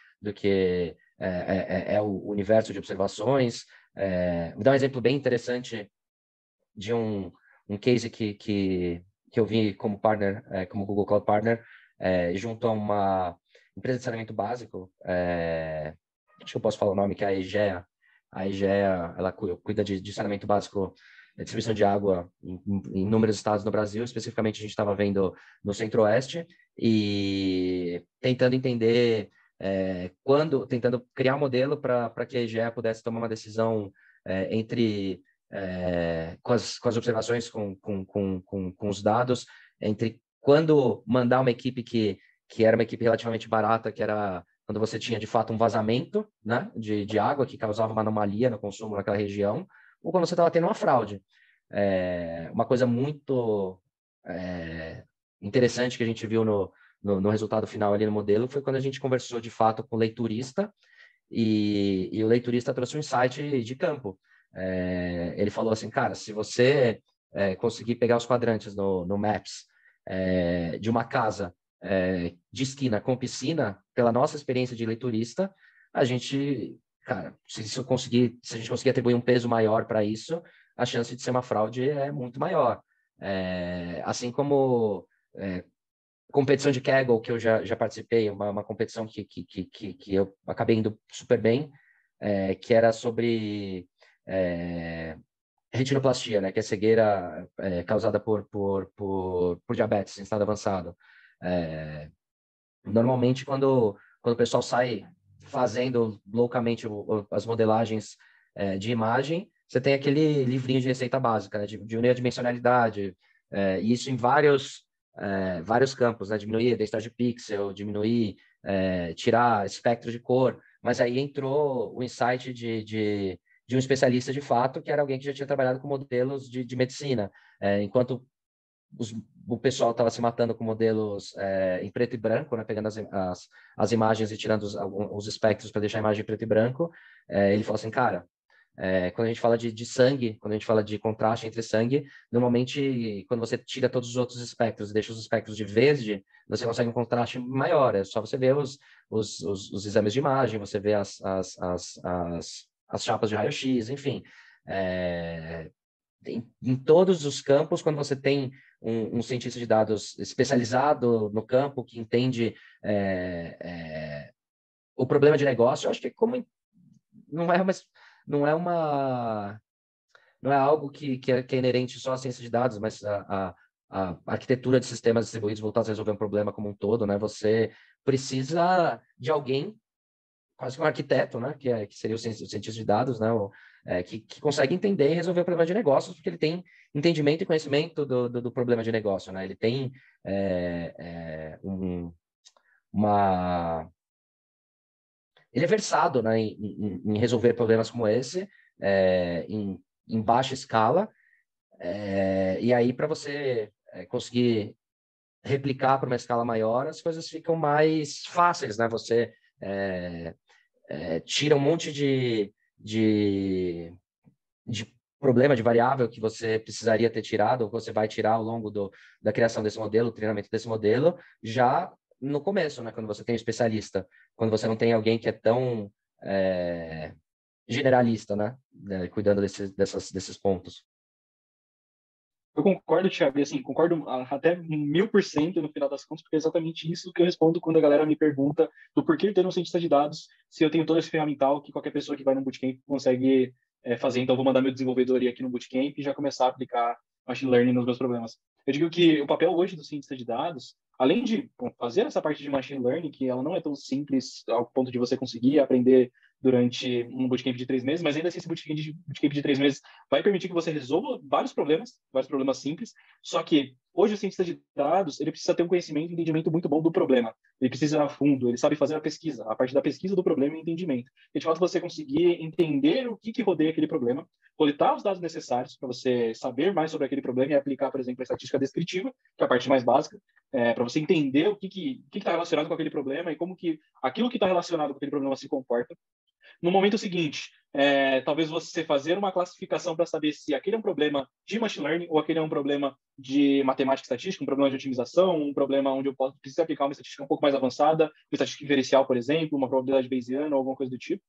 o universo de observações. Vou dar um exemplo bem interessante de um case que eu vi como partner, como Google Cloud Partner, junto a uma empresa de saneamento básico, acho que eu posso falar o nome, que é a EGEA. A EGEA, ela cuida de saneamento básico, distribuição de água em inúmeros estados no Brasil. Especificamente, a gente estava vendo no Centro-Oeste e tentando entender tentando criar um modelo para que a EGEA pudesse tomar uma decisão entre com as observações, com os dados, entre quando mandar uma equipe que era uma equipe relativamente barata, que era quando você tinha, de fato, um vazamento, né, de água que causava uma anomalia no consumo naquela região, ou quando você estava tendo uma fraude. Uma coisa muito interessante que a gente viu no resultado final ali no modelo foi quando a gente conversou, de fato, com o leiturista, e o leiturista trouxe um insight de campo. Ele falou assim, cara, se você conseguir pegar os quadrantes no Maps de uma casa de esquina com piscina, pela nossa experiência de leiturista, a gente, cara, se a gente conseguir atribuir um peso maior para isso, a chance de ser uma fraude é muito maior. Assim como competição de Kaggle, que eu já participei, uma competição que eu acabei indo super bem, que era sobre retinoplastia, né, que é cegueira causada por diabetes em estado avançado. Normalmente, quando o pessoal sai fazendo loucamente as modelagens de imagem, você tem aquele livrinho de receita básica, né, de unir a dimensionalidade, e isso em vários campos, né, diminuir a densidade de pixel, diminuir, tirar espectro de cor, mas aí entrou o insight de um especialista de fato, que era alguém que já tinha trabalhado com modelos de medicina, enquanto o pessoal estava se matando com modelos em preto e branco, né, pegando as imagens e tirando os espectros para deixar a imagem em preto e branco. Ele falou assim, cara, quando a gente fala de sangue, quando a gente fala de contraste entre sangue, normalmente, quando você tira todos os outros espectros e deixa os espectros de verde, você consegue um contraste maior. É só você ver os exames de imagem, você vê as chapas de raio-x, enfim. Em todos os campos, quando você tem um cientista de dados especializado no campo, que entende o problema de negócio, eu acho que não é algo que é inerente só à ciência de dados, mas a arquitetura de sistemas distribuídos voltados a resolver um problema como um todo, né? Você precisa de alguém, quase que um arquiteto, né? Que seria o cientista de dados, né? Que consegue entender e resolver o problema de negócios, porque ele tem entendimento e conhecimento do problema de negócio, né? Ele tem ele é versado, né, em resolver problemas como esse, em baixa escala, e aí para você conseguir replicar para uma escala maior, as coisas ficam mais fáceis, né? Você tira um monte de problema, de variável que você precisaria ter tirado, ou que você vai tirar ao longo da criação desse modelo, treinamento desse modelo, já no começo, né? Quando você tem um especialista, quando você não tem alguém que é tão generalista, né? Cuidando desses pontos. Eu concordo, Thiago, e assim, concordo até 1000% no final das contas, porque é exatamente isso que eu respondo quando a galera me pergunta do porquê ter um cientista de dados se eu tenho todo esse ferramental que qualquer pessoa que vai no bootcamp consegue fazer. Então, eu vou mandar meu desenvolvedor ir aqui no bootcamp e já começar a aplicar machine learning nos meus problemas. Eu digo que o papel hoje do cientista de dados, além de fazer essa parte de machine learning, que ela não é tão simples ao ponto de você conseguir aprender durante um bootcamp de 3 meses, mas ainda assim esse bootcamp de 3 meses vai permitir que você resolva vários problemas simples, só que Hoje, o cientista de dados, ele precisa ter um conhecimento e entendimento muito bom do problema. Ele precisa ir a fundo, ele sabe fazer a pesquisa, a partir da pesquisa do problema e entendimento. E, de fato, você conseguir entender o que rodeia aquele problema, coletar os dados necessários para você saber mais sobre aquele problema e aplicar, por exemplo, a estatística descritiva, que é a parte mais básica, para você entender o que está relacionado com aquele problema e como que aquilo que está relacionado com aquele problema se comporta. No momento seguinte, talvez você fazer uma classificação para saber se aquele é um problema de machine learning ou aquele é um problema de matemática e estatística, um problema de otimização, um problema onde eu preciso aplicar uma estatística um pouco mais avançada, uma estatística inferencial, por exemplo, uma probabilidade bayesiana ou alguma coisa do tipo.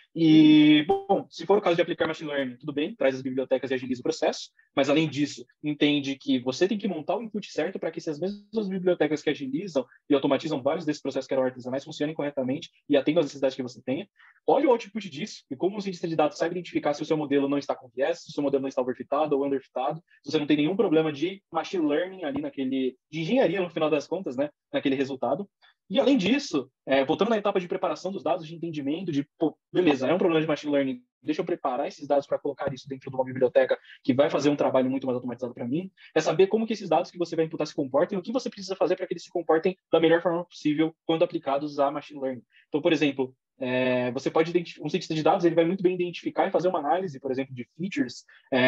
E, bom, se for o caso de aplicar machine learning, tudo bem, traz as bibliotecas e agiliza o processo, mas, além disso, entende que você tem que montar o input certo para que essas mesmas bibliotecas que agilizam e automatizam vários desses processos que eram artesanais funcionem corretamente e atendam às necessidades que você tenha. Olha o output disso, e como o cientista de dados sabe identificar se o seu modelo não está com viés, se o seu modelo não está overfitado ou underfitado, se você não tem nenhum problema de machine learning ali de engenharia, no final das contas, né, naquele resultado. E, além disso, voltando na etapa de preparação dos dados, de entendimento, beleza, é um problema de machine learning, deixa eu preparar esses dados para colocar isso dentro de uma biblioteca que vai fazer um trabalho muito mais automatizado para mim, é saber como que esses dados que você vai imputar se comportam e o que você precisa fazer para que eles se comportem da melhor forma possível quando aplicados a machine learning. Então, por exemplo, você pode um cientista de dados, ele vai muito bem identificar e fazer uma análise, por exemplo, de features,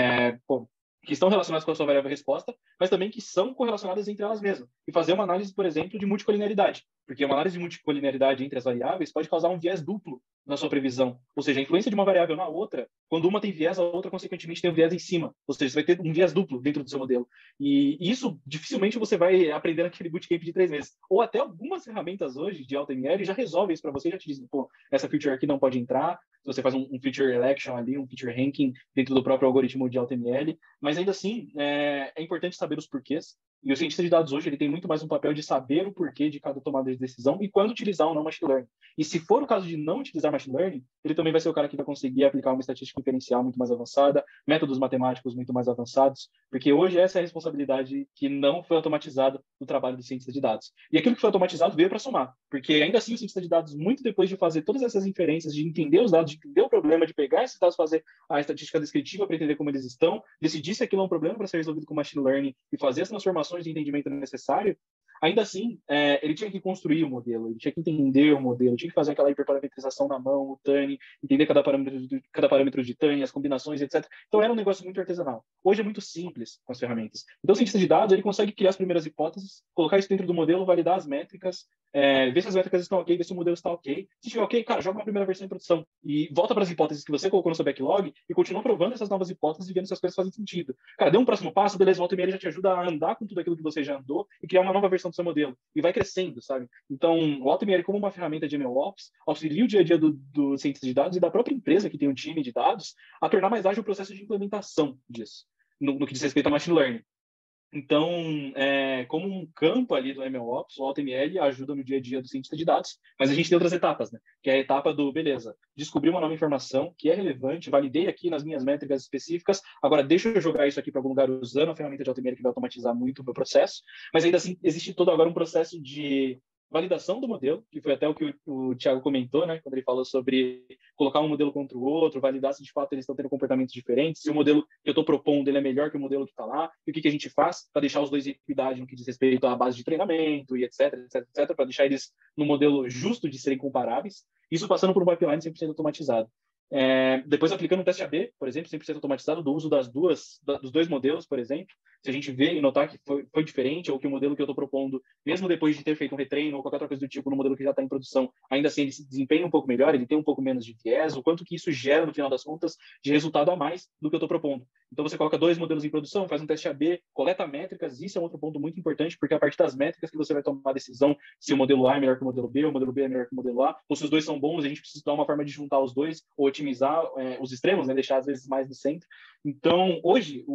que estão relacionadas com a sua variável resposta, mas também que são correlacionadas entre elas mesmas. E fazer uma análise, por exemplo, de multicolinearidade. Porque uma análise de multicolinearidade entre as variáveis pode causar um viés duplo na sua previsão. Ou seja, a influência de uma variável na outra, quando uma tem viés, a outra, consequentemente, tem um viés em cima. Ou seja, você vai ter um viés duplo dentro do seu modelo. E isso, dificilmente, você vai aprender naquele bootcamp de 3 meses. Ou até algumas ferramentas hoje de AutoML já resolvem isso para você, já te dizem, pô, essa feature aqui não pode entrar, você faz um feature election ali, um feature ranking dentro do próprio algoritmo de AutoML, mas ainda assim é importante saber os porquês. E o cientista de dados hoje ele tem muito mais um papel de saber o porquê de cada tomada de decisão e quando utilizar ou não machine learning. E se for o caso de não utilizar machine learning, ele também vai ser o cara que vai conseguir aplicar uma estatística inferencial muito mais avançada, métodos matemáticos muito mais avançados, porque hoje essa é a responsabilidade que não foi automatizada no trabalho do cientista de dados. E aquilo que foi automatizado veio para somar, porque ainda assim o cientista de dados, muito depois de fazer todas essas inferências, de entender os dados, de entender o problema, de pegar esses dados, fazer a estatística descritiva para entender como eles estão, decidir se aquilo é um problema para ser resolvido com machine learning e fazer as transformações de entendimento necessário, ainda assim, ele tinha que construir o modelo, ele tinha que entender o modelo, tinha que fazer aquela hiperparametrização na mão, o TANI, entender cada parâmetro de TANI, as combinações, etc. Então, era um negócio muito artesanal. Hoje é muito simples com as ferramentas. Então, o cientista de dados, ele consegue criar as primeiras hipóteses, colocar isso dentro do modelo, validar as métricas, ver se as métricas estão ok, ver se o modelo está ok. Se estiver ok, cara, joga uma primeira versão em produção e volta para as hipóteses que você colocou no seu backlog e continua provando essas novas hipóteses e vendo se as coisas fazem sentido. Cara, dê um próximo passo, beleza, o AutoML já te ajuda a andar com tudo aquilo que você já andou e criar uma nova versão do seu modelo. E vai crescendo, sabe? Então, o AutoML, como uma ferramenta de MLOps, auxilia o dia a dia do cientista de dados e da própria empresa que tem um time de dados a tornar mais ágil o processo de implementação disso, no que diz respeito a machine learning. Então, como um campo ali do MLOps, o AutoML ajuda no dia a dia do cientista de dados, mas a gente tem outras etapas, né? Que é a etapa do, beleza, descobri uma nova informação que é relevante, validei aqui nas minhas métricas específicas, agora deixa eu jogar isso aqui para algum lugar usando a ferramenta de AutoML que vai automatizar muito o meu processo, mas ainda assim existe todo agora um processo de validação do modelo, que foi até o que o Thiago comentou, né, quando ele falou sobre colocar um modelo contra o outro, validar se de fato eles estão tendo comportamentos diferentes, se o modelo que eu estou propondo ele é melhor que o modelo que está lá, e o que a gente faz para deixar os dois em equidade no que diz respeito à base de treinamento e etc, para deixar eles no modelo justo de serem comparáveis, isso passando por um pipeline 100% automatizado. Depois aplicando um teste AB, por exemplo, 100% automatizado do uso dos dois modelos, por exemplo, se a gente vê e notar que foi diferente ou que o modelo que eu estou propondo, mesmo depois de ter feito um retreino ou qualquer outra coisa do tipo no modelo que já está em produção, ainda assim ele se desempenha um pouco melhor, ele tem um pouco menos de viés, o quanto que isso gera, no final das contas, de resultado a mais do que eu estou propondo. Então você coloca 2 modelos em produção, faz um teste AB, coleta métricas, isso é outro ponto muito importante, porque é a partir das métricas que você vai tomar a decisão se o modelo A é melhor que o modelo B é melhor que o modelo A, ou se os dois são bons, a gente precisa dar uma forma de juntar os dois, ou otimizar os extremos, né, deixar às vezes mais no centro. Então, hoje,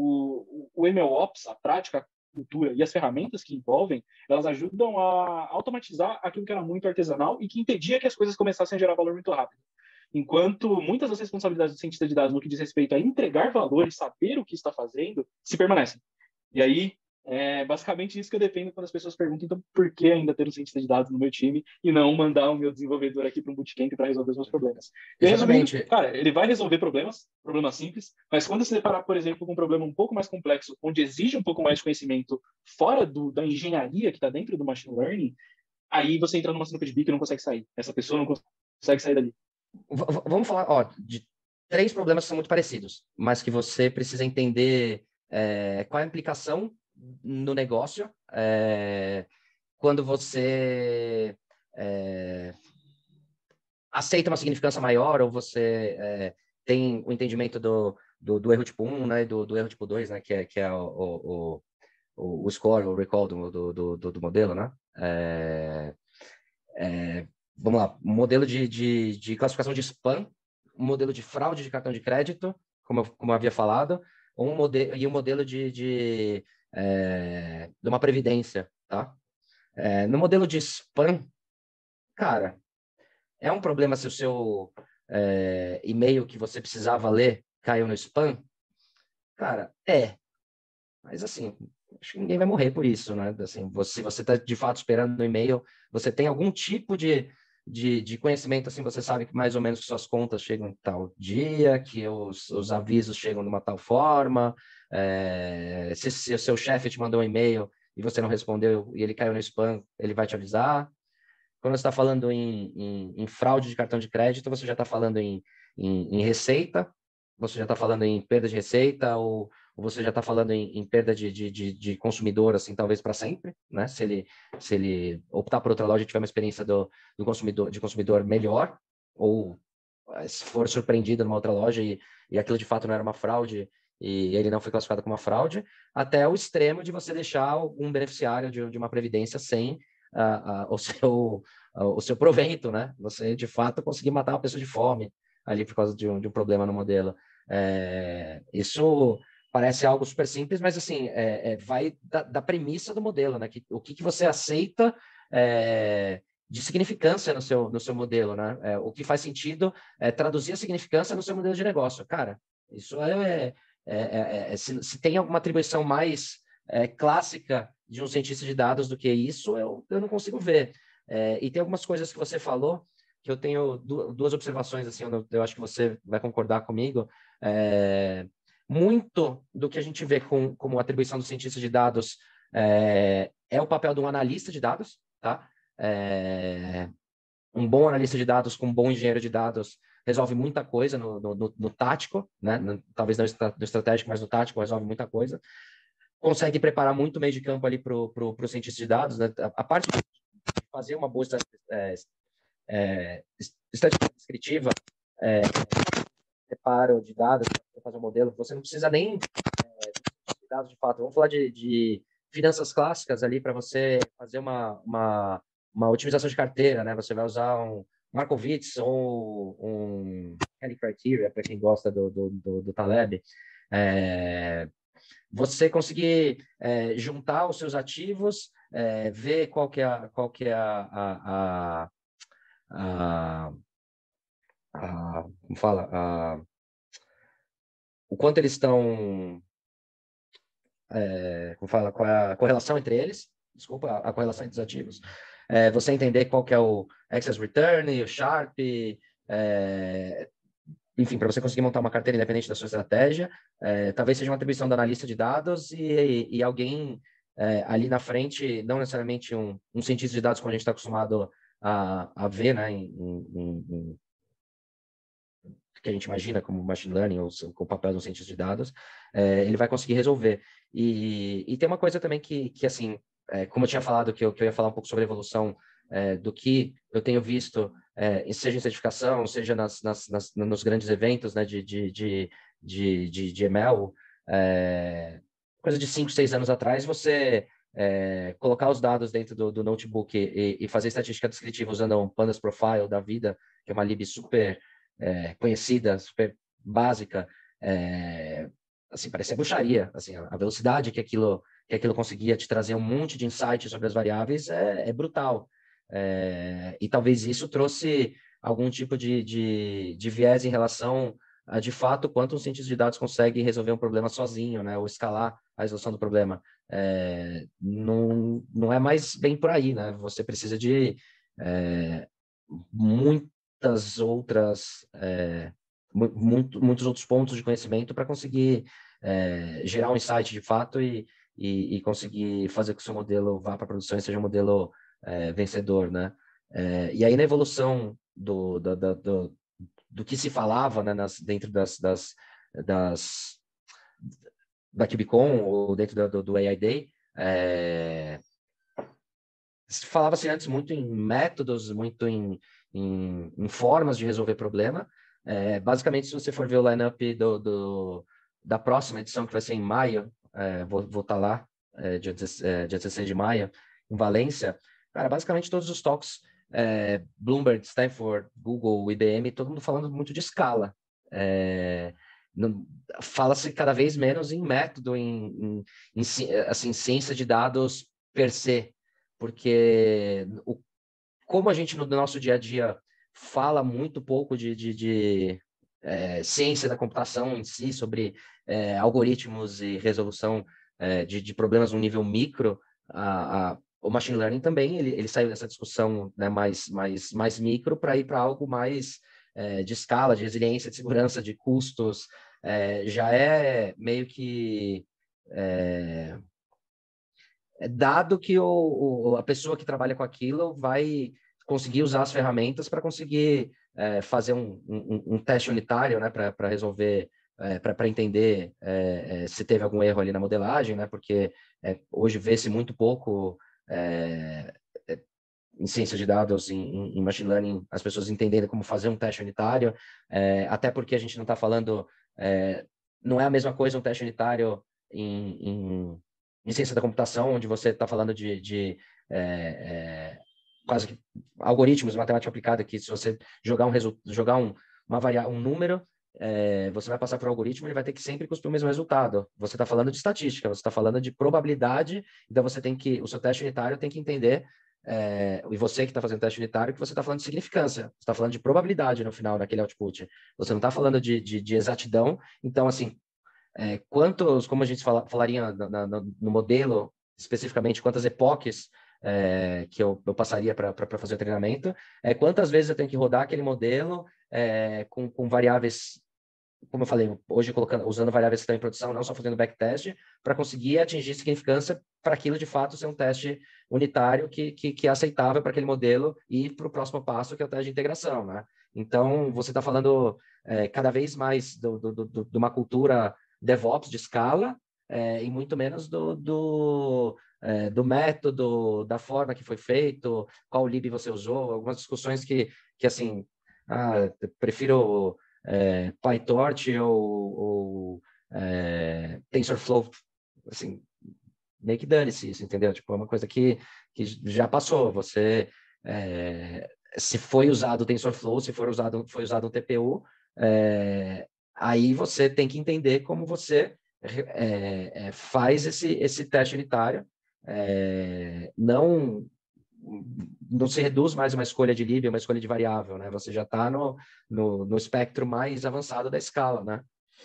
o MLOps, a prática, a cultura e as ferramentas que envolvem, elas ajudam a automatizar aquilo que era muito artesanal e que impedia que as coisas começassem a gerar valor muito rápido. Enquanto muitas das responsabilidades do cientista de dados no que diz respeito a entregar valor e saber o que está fazendo, se permanecem. E aí, É basicamente isso que eu defendo quando as pessoas perguntam, então, por que ainda ter um cientista de dados no meu time e não mandar o meu desenvolvedor aqui para um bootcamp para resolver os meus problemas? E resumindo, Exatamente. cara, ele vai resolver problemas simples, mas quando você deparar, por exemplo, com um problema um pouco mais complexo, onde exige um pouco mais de conhecimento fora da engenharia que está dentro do machine learning, aí você entra numa sinuca de bico e não consegue sair. Essa pessoa não consegue sair dali. Vamos falar, ó, de 3 problemas que são muito parecidos, mas que você precisa entender qual é a implicação no negócio quando você aceita uma significância maior ou você tem o entendimento do erro tipo 1, né, do erro tipo 2, né, que é o score, o recall do modelo, né? Vamos lá, um modelo de classificação de spam, um modelo de fraude de cartão de crédito, como eu havia falado, e um modelo de uma previdência, tá? No modelo de spam, cara, é um problema se o seu e-mail que você precisava ler caiu no spam? Cara, mas assim, acho que ninguém vai morrer por isso, né? Assim, se você está de fato esperando no e-mail, você tem algum tipo de conhecimento, assim, você sabe que mais ou menos que suas contas chegam em tal dia, que os avisos chegam de uma tal forma, se o seu chefe te mandou um e-mail e você não respondeu e ele caiu no spam, ele vai te avisar. Quando você está falando em fraude de cartão de crédito, você já está falando em receita, você já está falando em perda de receita, ou você já está falando em perda de consumidor, assim, talvez para sempre, né? Se ele optar por outra loja e tiver uma experiência do consumidor melhor, ou se for surpreendido numa outra loja e aquilo de fato não era uma fraude e ele não foi classificado como uma fraude, até o extremo de você deixar um beneficiário de uma previdência sem o seu provento, né? Você, de fato, conseguir matar uma pessoa de fome ali por causa de um problema no modelo. Isso parece algo super simples, mas, assim, vai da premissa do modelo, né? O que você aceita de significância no seu modelo, né? O que faz sentido traduzir a significância no seu modelo de negócio. Cara, isso se tem alguma atribuição mais clássica de um cientista de dados do que isso, eu não consigo ver. E tem algumas coisas que você falou que eu tenho duas observações, assim, eu acho que você vai concordar comigo. Muito do que a gente vê como atribuição do cientista de dados é o papel de um analista de dados, tá? Um bom analista de dados com um bom engenheiro de dados resolve muita coisa no tático, né? Talvez não no estratégico, mas no tático resolve muita coisa. Consegue preparar muito o meio de campo ali para o cientista de dados, né? A parte de fazer uma boa estatística descritiva, preparo de dados para fazer um modelo, você não precisa nem de dados de fato. Vamos falar de finanças clássicas ali para você fazer uma otimização de carteira, né? Você vai usar um Markowitz ou um Kelly Criteria, para quem gosta do Taleb. Você conseguir juntar os seus ativos, ver qual que é como fala, o quanto eles estão, como fala, qual é a correlação entre eles, desculpa, a correlação entre os ativos, você entender qual que é o excess return, o Sharpe, enfim, para você conseguir montar uma carteira independente da sua estratégia, talvez seja uma atribuição do analista de dados e alguém ali na frente, não necessariamente um cientista de dados como a gente está acostumado a ver, né, que a gente imagina como machine learning ou com o papel de um cientista de dados, ele vai conseguir resolver. E tem uma coisa também que assim, como eu tinha falado, que eu ia falar um pouco sobre a evolução do que eu tenho visto, seja em certificação, seja nos grandes eventos, né, de ML, coisa de 5, 6 anos atrás, você colocar os dados dentro do notebook e fazer estatística descritiva usando um Pandas Profile da vida, que é uma lib super conhecida, super básica, assim, parecia bruxaria, assim, a velocidade que aquilo conseguia te trazer um monte de insights sobre as variáveis é brutal. E talvez isso trouxe algum tipo de viés em relação de fato, quanto um cientista de dados consegue resolver um problema sozinho, né? Ou escalar a resolução do problema. Não é mais bem por aí, né? Você precisa de muitas outras, muitos outros pontos de conhecimento para conseguir gerar um insight de fato e conseguir fazer com que o seu modelo vá para a produção e seja um modelo vencedor, né? E aí, na evolução do que se falava, né, dentro da KubeCon ou dentro do AI Day, falava-se antes muito em métodos, muito em formas de resolver problema. Basicamente, se você for ver o line-up da próxima edição, que vai ser em maio, vou estar lá, dia 16 de maio, em Valência, cara, basicamente todos os talks, Bloomberg, Stanford, Google, IBM, todo mundo falando muito de escala. Fala-se cada vez menos em método, assim, ciência de dados per se, porque como a gente no nosso dia a dia fala muito pouco de ciência da computação em si, sobre algoritmos e resolução de problemas no nível micro, o machine learning também, ele saiu dessa discussão, né, mais micro para ir para algo mais de escala, de resiliência, de segurança, de custos. Já é meio que dado que a pessoa que trabalha com aquilo vai conseguir usar as ferramentas para conseguir fazer um teste unitário, né, para resolver, para entender se teve algum erro ali na modelagem, né, porque hoje vê-se muito pouco em ciência de dados, em machine learning, as pessoas entenderem como fazer um teste unitário, até porque a gente não está falando, não é a mesma coisa um teste unitário em ciência da computação, onde você está falando de quase que algoritmos, matemática aplicada, que se você jogar um número, você vai passar por um algoritmo, ele vai ter que sempre cuspir o mesmo resultado. Você está falando de estatística, você está falando de probabilidade, então o seu teste unitário tem que entender, e você que está fazendo teste unitário, que você está falando de significância, você está falando de probabilidade no final daquele output. Você não está falando de exatidão. Então, assim, como a gente falaria no modelo, especificamente, quantas epoques que eu passaria para fazer o treinamento, quantas vezes eu tenho que rodar aquele modelo com variáveis, como eu falei, hoje usando variáveis que estão em produção, não só fazendo backtest, para conseguir atingir significância para aquilo de fato ser um teste unitário que é aceitável para aquele modelo e ir para o próximo passo, que é o teste de integração, né? Então, você está falando cada vez mais de uma cultura DevOps de escala, e muito menos do método, da forma que foi feito, qual lib você usou, algumas discussões que assim, prefiro PyTorch ou TensorFlow, assim, meio que dane-se isso, entendeu? Tipo, é uma coisa que já passou. Você, se foi usado o TensorFlow, se foi usado um TPU, aí você tem que entender como você faz esse teste unitário. Não se reduz mais uma escolha de lib, uma escolha de variável, né? Você já está no espectro mais avançado da escala, né?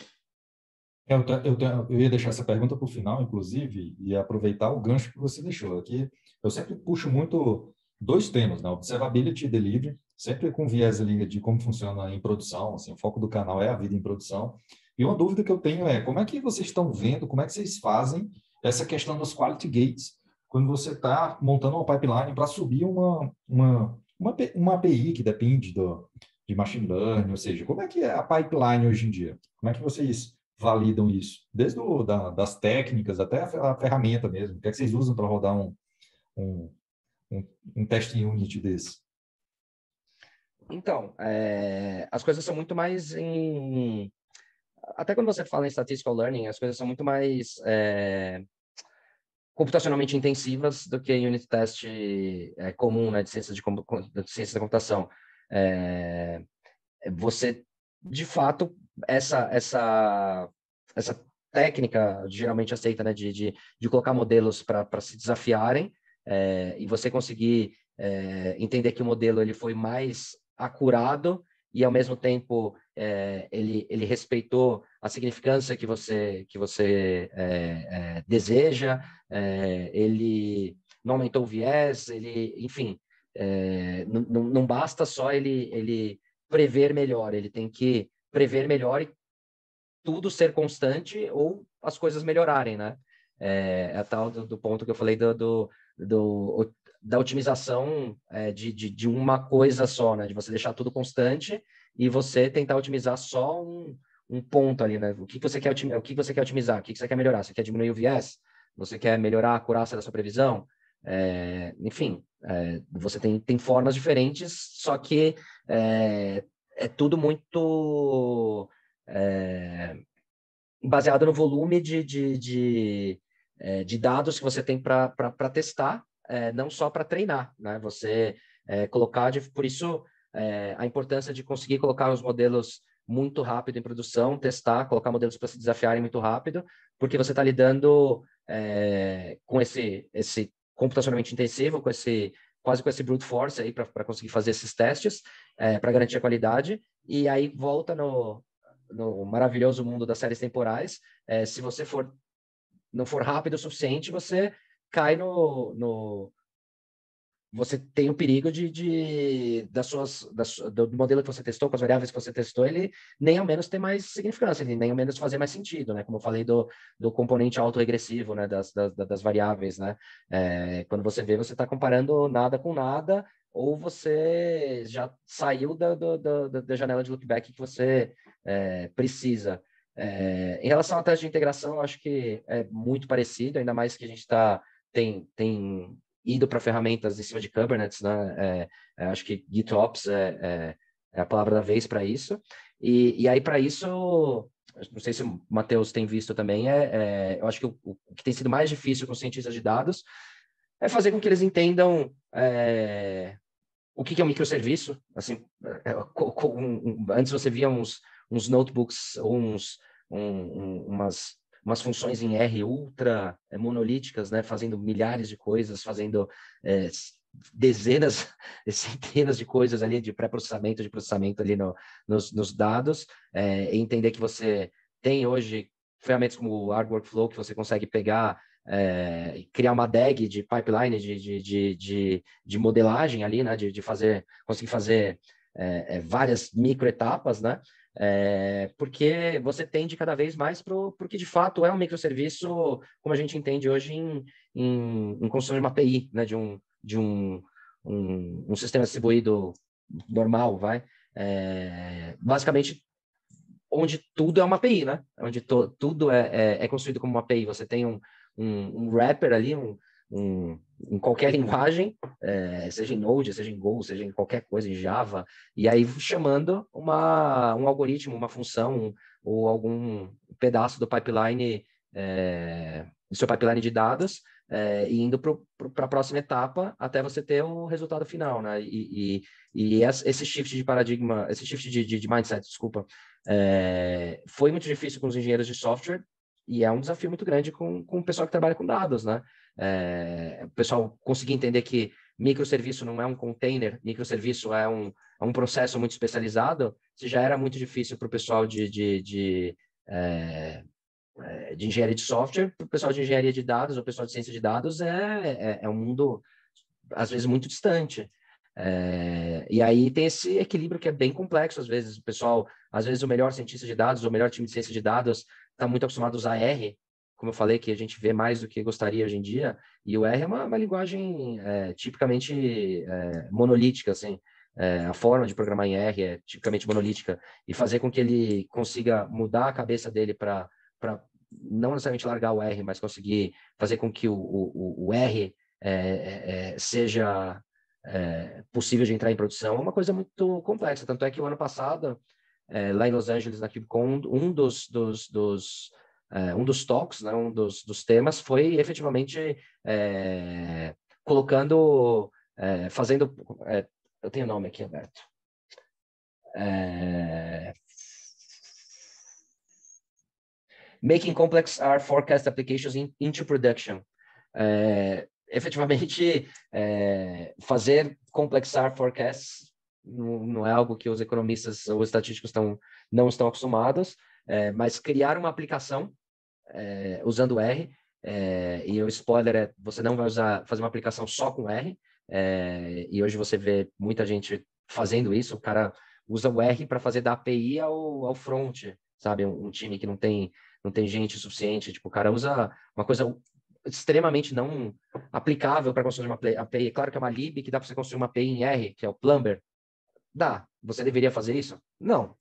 Eu ia deixar essa pergunta para o final, inclusive, e aproveitar o gancho que você deixou aqui. Eu sempre puxo muito dois temas, né? Observability e delivery, sempre com viés ali de como funciona em produção, assim, o foco do canal é a vida em produção. E uma dúvida que eu tenho é, como é que vocês estão vendo, como é que vocês fazem essa questão dos quality gates, quando você está montando uma pipeline para subir uma API que depende de machine learning, ou seja, como é que é a pipeline hoje em dia? Como é que vocês validam isso? Desde das técnicas até a ferramenta mesmo. O que é que vocês usam para rodar um teste em Unity desse? Então, as coisas são muito mais até quando você fala em statistical learning, as coisas são muito mais computacionalmente intensivas do que em unit test comum, né, de ciência da computação. Você, de fato, essa técnica geralmente aceita, né, de colocar modelos para se desafiarem, e você conseguir entender que o modelo ele foi mais acurado e, ao mesmo tempo, ele respeitou a significância que você deseja, ele não aumentou o viés, enfim, não basta só ele prever melhor, ele tem que prever melhor e tudo ser constante ou as coisas melhorarem, né? A tal do ponto que eu falei da otimização de uma coisa só, né? De você deixar tudo constante e você tentar otimizar só um ponto ali, né? O que você quer otimizar? O que você quer melhorar? Você quer diminuir o viés? Você quer melhorar a acurácia da sua previsão? Enfim, você tem formas diferentes, só que é tudo muito baseado no volume de dados que você tem para testar, não só para treinar, né? Você colocar, por isso a importância de conseguir colocar os modelos muito rápido em produção, testar, colocar modelos para se desafiarem muito rápido, porque você está lidando com esse computacionalmente intensivo, quase com esse brute force aí para conseguir fazer esses testes, para garantir a qualidade, e aí volta no maravilhoso mundo das séries temporais. Se você não for rápido o suficiente, você cai você tem o perigo do modelo que você testou, com as variáveis que você testou, ele nem ao menos ter mais significância, ele nem ao menos fazer mais sentido, né? Como eu falei do componente autoregressivo, né? Das variáveis, né? Quando você vê, você está comparando nada com nada, ou você já saiu da janela de lookback que você precisa. Em relação à teste de integração, eu acho que é muito parecido, ainda mais que a gente tem ido para ferramentas em cima de Kubernetes, né? Acho que GitOps é a palavra da vez para isso. E aí, para isso, não sei se o Matheus tem visto também, eu acho que o que tem sido mais difícil com os cientistas de dados é fazer com que eles entendam o que é um microserviço. Assim, antes você via uns notebooks ou umas funções em R ultra monolíticas, né, fazendo milhares de coisas, fazendo dezenas, centenas de coisas ali de pré-processamento, de processamento ali nos dados, e entender que você tem hoje ferramentas como o Arc Workflow, que você consegue pegar criar uma DAG de pipeline de modelagem ali, né, conseguir fazer várias microetapas, né, porque você tende cada vez mais para o que de fato é um microserviço, como a gente entende hoje em construir uma API, né, de um sistema distribuído normal, basicamente onde tudo é uma API, né? Onde tudo é construído como uma API. Você tem um wrapper ali, em qualquer linguagem, seja em Node, seja em Go, seja em qualquer coisa, em Java, e aí chamando um algoritmo, uma função, ou algum pedaço do pipeline, do seu pipeline de dados, e indo para a próxima etapa até você ter o resultado final, né? E esse shift de paradigma, esse shift de mindset, desculpa, foi muito difícil com os engenheiros de software, e é um desafio muito grande com o pessoal que trabalha com dados, né? O pessoal conseguir entender que microserviço não é um container, microserviço é um processo muito especializado. Se já era muito difícil para o pessoal de engenharia de software, para o pessoal de engenharia de dados, ou pessoal de ciência de dados, é um mundo, às vezes, muito distante. E aí tem esse equilíbrio que é bem complexo, às vezes. O pessoal, às vezes, o melhor cientista de dados, o melhor time de ciência de dados está muito acostumado a usar R, como eu falei, que a gente vê mais do que gostaria hoje em dia, e o R é uma linguagem tipicamente monolítica, assim. A forma de programar em R é tipicamente monolítica, e fazer com que ele consiga mudar a cabeça dele para não necessariamente largar o R, mas conseguir fazer com que o R seja possível de entrar em produção, é uma coisa muito complexa. Tanto é que o ano passado, lá em Los Angeles, na KubeCon, um dos talks, né, um dos temas foi efetivamente colocando, fazendo, eu tenho o nome aqui aberto, Making Complex R Forecast Applications into Production. Efetivamente, fazer Complex R Forecasts não é algo que os economistas ou os estatísticos não estão acostumados, mas criar uma aplicação usando R, e o spoiler você não vai fazer uma aplicação só com R, e hoje você vê muita gente fazendo isso, o cara usa o R para fazer da API ao front, sabe? Um time que não tem gente suficiente, tipo, o cara usa uma coisa extremamente não aplicável para construir uma API. Claro que é uma lib que dá para você construir uma API em R, que é o Plumber. Dá. Você deveria fazer isso? Não.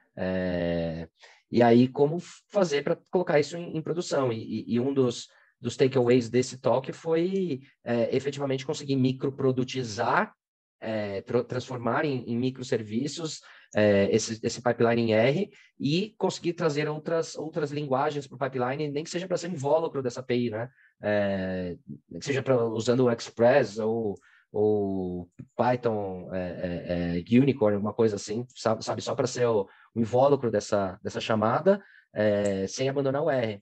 E aí, como fazer para colocar isso em produção? E um dos takeaways desse talk foi efetivamente conseguir microprodutizar, transformar em microserviços esse pipeline em R e conseguir trazer outras linguagens para o pipeline, nem que seja para ser invólucro dessa API, né? Nem que seja usando o Express ou Python Unicorn, uma coisa assim, sabe só para ser o invólucro dessa chamada, sem abandonar o R.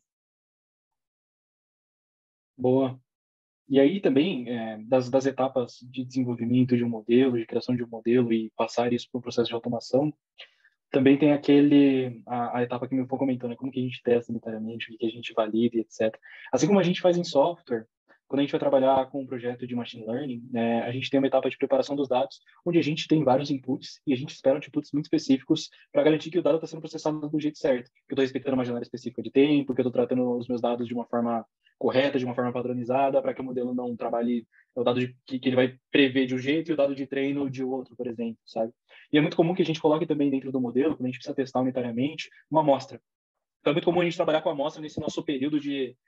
Boa. E aí também, das etapas de desenvolvimento de um modelo, de criação de um modelo e passar isso para um processo de automação, também tem a etapa que me foi comentando, né? Como que a gente testa unitariamente, o que a gente valida, etc. Assim como a gente faz em software, quando a gente vai trabalhar com um projeto de machine learning, a gente tem uma etapa de preparação dos dados, onde a gente tem vários inputs e a gente espera inputs muito específicos para garantir que o dado está sendo processado do jeito certo, que eu estou respeitando uma janela específica de tempo, que eu estou tratando os meus dados de uma forma correta, de uma forma padronizada, para que o modelo não trabalhe o dado que ele vai prever de um jeito e o dado de treino de outro, por exemplo, sabe? E é muito comum que a gente coloque também dentro do modelo, quando a gente precisa testar unitariamente, uma amostra. Então é muito comum a gente trabalhar com a amostra nesse nosso período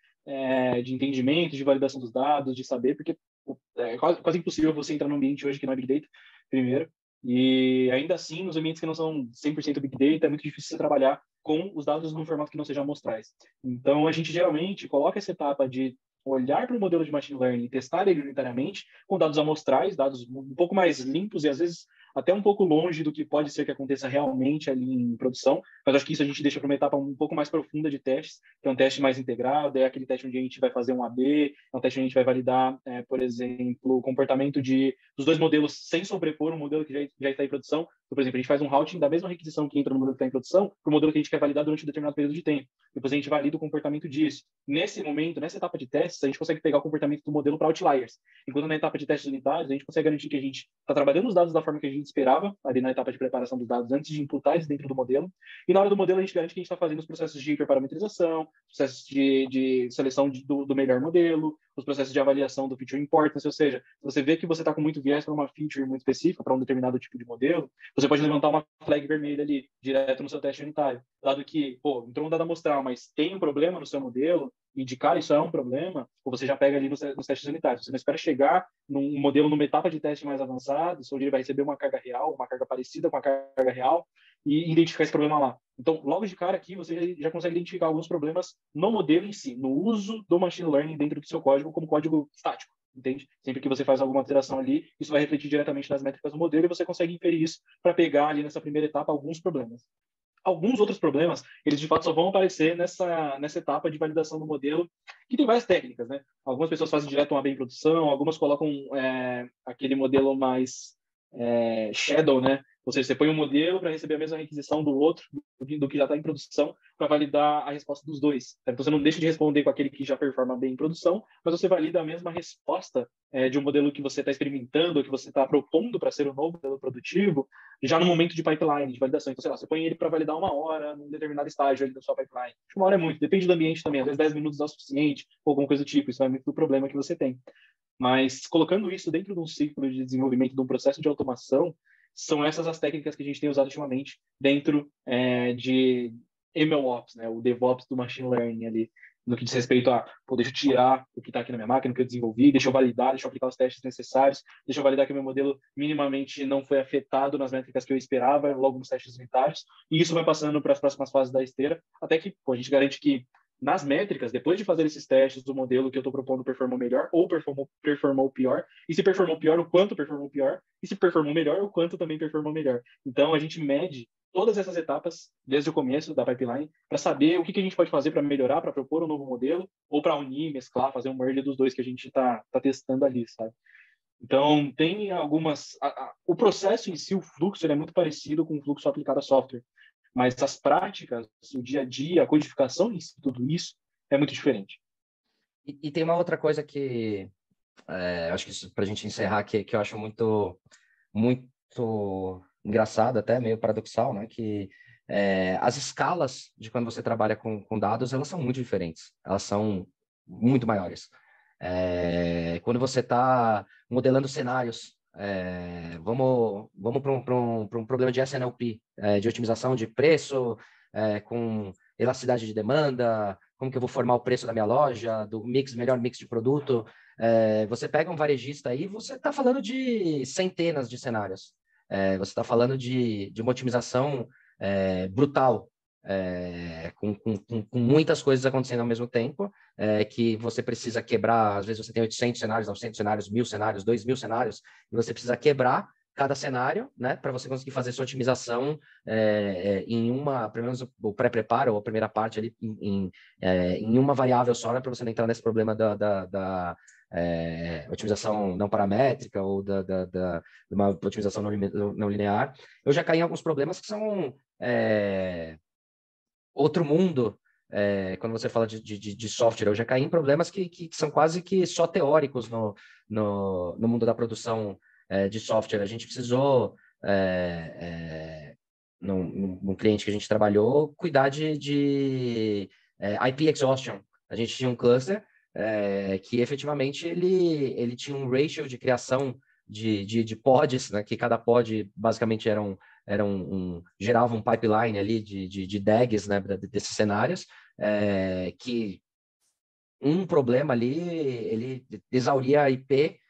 de entendimento, de validação dos dados, de saber, porque é quase impossível você entrar num ambiente hoje que não é Big Data, primeiro, e ainda assim, nos ambientes que não são 100% Big Data, é muito difícil você trabalhar com os dados num formato que não seja amostrais. Então, a gente geralmente coloca essa etapa de olhar para o modelo de machine learning e testar ele unitariamente com dados amostrais, dados um pouco mais limpos e às vezes até um pouco longe do que pode ser que aconteça realmente ali em produção, mas acho que isso a gente deixa para uma etapa um pouco mais profunda de testes, que é um teste mais integrado, é aquele teste onde a gente vai fazer um AB, é um teste onde a gente vai validar, por exemplo, o comportamento dos dois modelos sem sobrepor um modelo que já está em produção. Então, por exemplo, a gente faz um routing da mesma requisição que entra no modelo que está em produção para o modelo que a gente quer validar durante um determinado período de tempo. Depois a gente valida o comportamento disso. Nesse momento, nessa etapa de testes, a gente consegue pegar o comportamento do modelo para outliers. Enquanto na etapa de testes unitários, a gente consegue garantir que a gente está trabalhando os dados da forma que a gente esperava, ali na etapa de preparação dos dados, antes de imputar eles dentro do modelo. E na hora do modelo, a gente garante que a gente está fazendo os processos de hiperparametrização, processos de seleção do melhor modelo, os processos de avaliação do feature importance, ou seja, se você vê que você está com muito viés para uma feature muito específica, para um determinado tipo de modelo, você pode levantar uma flag vermelha ali, direto no seu teste unitário. Dado que, entrou um dado amostral, mas tem um problema no seu modelo, e de cara isso é um problema, ou você já pega ali nos testes unitários. Você não espera chegar num modelo, numa etapa de teste mais avançada, onde ele vai receber uma carga real, uma carga parecida com a carga real, e identificar esse problema lá. Então, logo de cara aqui, você já consegue identificar alguns problemas no modelo em si, no uso do machine learning dentro do seu código como código estático, entende? Sempre que você faz alguma alteração ali, isso vai refletir diretamente nas métricas do modelo e você consegue inferir isso para pegar ali nessa primeira etapa alguns problemas. Alguns outros problemas, eles de fato só vão aparecer nessa etapa de validação do modelo, que tem várias técnicas, né? Algumas pessoas fazem direto uma AB em produção, algumas colocam aquele modelo mais shadow, né? Ou seja, você põe um modelo para receber a mesma requisição do outro, do que já está em produção, para validar a resposta dos dois. Então, você não deixa de responder com aquele que já performa bem em produção, mas você valida a mesma resposta de um modelo que você está experimentando, que você está propondo para ser um novo modelo produtivo, já no momento de pipeline, de validação. Então, sei lá, você põe ele para validar uma hora num determinado estágio ali da sua pipeline. Uma hora é muito, depende do ambiente também. Às vezes 10 minutos é o suficiente, ou alguma coisa do tipo. Isso vai muito do problema que você tem. Mas colocando isso dentro de um ciclo de desenvolvimento, de um processo de automação, são essas as técnicas que a gente tem usado ultimamente dentro de MLOps, né? O DevOps do Machine Learning ali, no que diz respeito a, deixa eu tirar o que está aqui na minha máquina, o que eu desenvolvi, deixa eu validar, deixa eu aplicar os testes necessários, deixa eu validar que o meu modelo minimamente não foi afetado nas métricas que eu esperava, logo nos testes unitários, e isso vai passando para as próximas fases da esteira, até que a gente garante que nas métricas, depois de fazer esses testes, o modelo que eu estou propondo performou melhor ou performou pior. E se performou pior, o quanto performou pior. E se performou melhor, o quanto também performou melhor. Então, a gente mede todas essas etapas desde o começo da pipeline para saber o que a gente pode fazer para melhorar, para propor um novo modelo ou para unir, mesclar, fazer um merge dos dois que a gente está testando ali, sabe? Então, tem algumas... o processo em si, o fluxo, ele é muito parecido com o fluxo aplicado a software, mas as práticas, o dia a dia, a codificação em si, tudo isso, é muito diferente. E tem uma outra coisa que, acho que para a gente encerrar, que eu acho muito, muito engraçado, até meio paradoxal, né? Que as escalas de quando você trabalha com dados, elas são muito diferentes. Elas são muito maiores. Quando você está modelando cenários, vamos para um problema de SNLP, de otimização de preço, com elasticidade de demanda, como que eu vou formar o preço da minha loja, do melhor mix de produto. Você pega um varejista aí, você está falando de centenas de cenários. Você está falando de uma otimização brutal, com muitas coisas acontecendo ao mesmo tempo, que você precisa quebrar. Às vezes você tem 800 cenários, 900 cenários, 1.000 cenários, 2.000 cenários, e você precisa quebrar cada cenário, né, para você conseguir fazer sua otimização em uma, pelo menos o pré-preparo, ou a primeira parte ali, em uma variável só, né, para você não entrar nesse problema da otimização não paramétrica ou de uma otimização não linear. Eu já caí em alguns problemas que são outro mundo, quando você fala de software. Eu já caí em problemas que são quase que só teóricos no mundo da produção de software. A gente precisou, num cliente que a gente trabalhou, cuidar de IP exhaustion. A gente tinha um cluster que efetivamente ele tinha um ratio de criação de pods, né, que cada pod basicamente gerava um pipeline ali de DAGs, né, desses cenários, que um problema ali, ele exauria a IP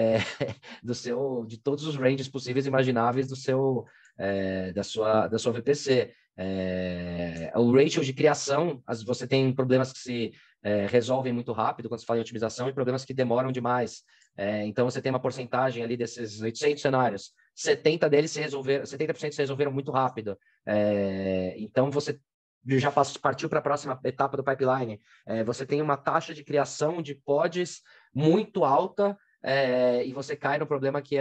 de todos os ranges possíveis e imagináveis da sua VPC. O ratio de criação, você tem problemas que se resolvem muito rápido quando se fala em otimização e problemas que demoram demais. Então, você tem uma porcentagem ali desses 800 cenários, 70% se resolveram muito rápido. Então, você já partiu para a próxima etapa do pipeline. Você tem uma taxa de criação de pods muito alta, e você cai no problema que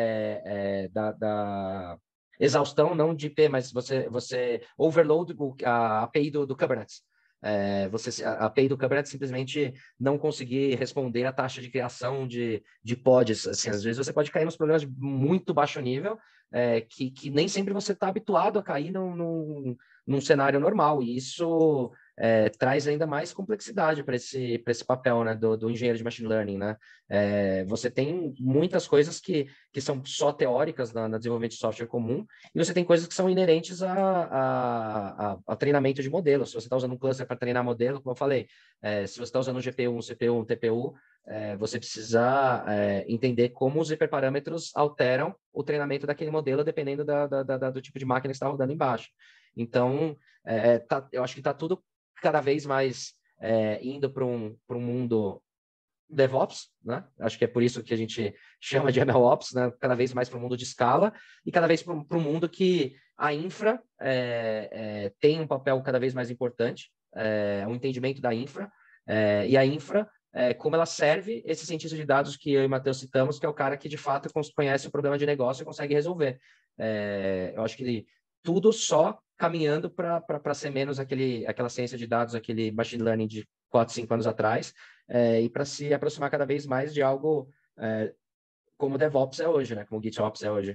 da exaustão, não de IP, mas você overload a API do Kubernetes. A API do Kubernetes simplesmente não conseguir responder a taxa de criação de pods. Assim, às vezes você pode cair nos problemas de muito baixo nível, que nem sempre você está habituado a cair num cenário normal, e isso traz ainda mais complexidade para esse papel, né, do engenheiro de machine learning, né? Você tem muitas coisas que são só teóricas no desenvolvimento de software comum, e você tem coisas que são inerentes a treinamento de modelo. Se você está usando um cluster para treinar modelo, como eu falei, se você está usando um GPU, um CPU, um TPU, você precisa entender como os hiperparâmetros alteram o treinamento daquele modelo, dependendo do tipo de máquina que está rodando embaixo. Então, eu acho que está tudo cada vez mais indo para um mundo DevOps, né? Acho que é por isso que a gente chama de MLOps, né? Cada vez mais para o mundo de escala e cada vez para um mundo que a infra tem um papel cada vez mais importante, um entendimento da infra, e a infra, como ela serve esse cientista de dados que eu e o Matheus citamos, que é o cara que de fato conhece o problema de negócio e consegue resolver. Eu acho que tudo só caminhando para ser menos aquela ciência de dados, aquele machine learning de 4, 5 anos atrás, e para se aproximar cada vez mais de algo como o DevOps é hoje, né? Como o GitOps é hoje.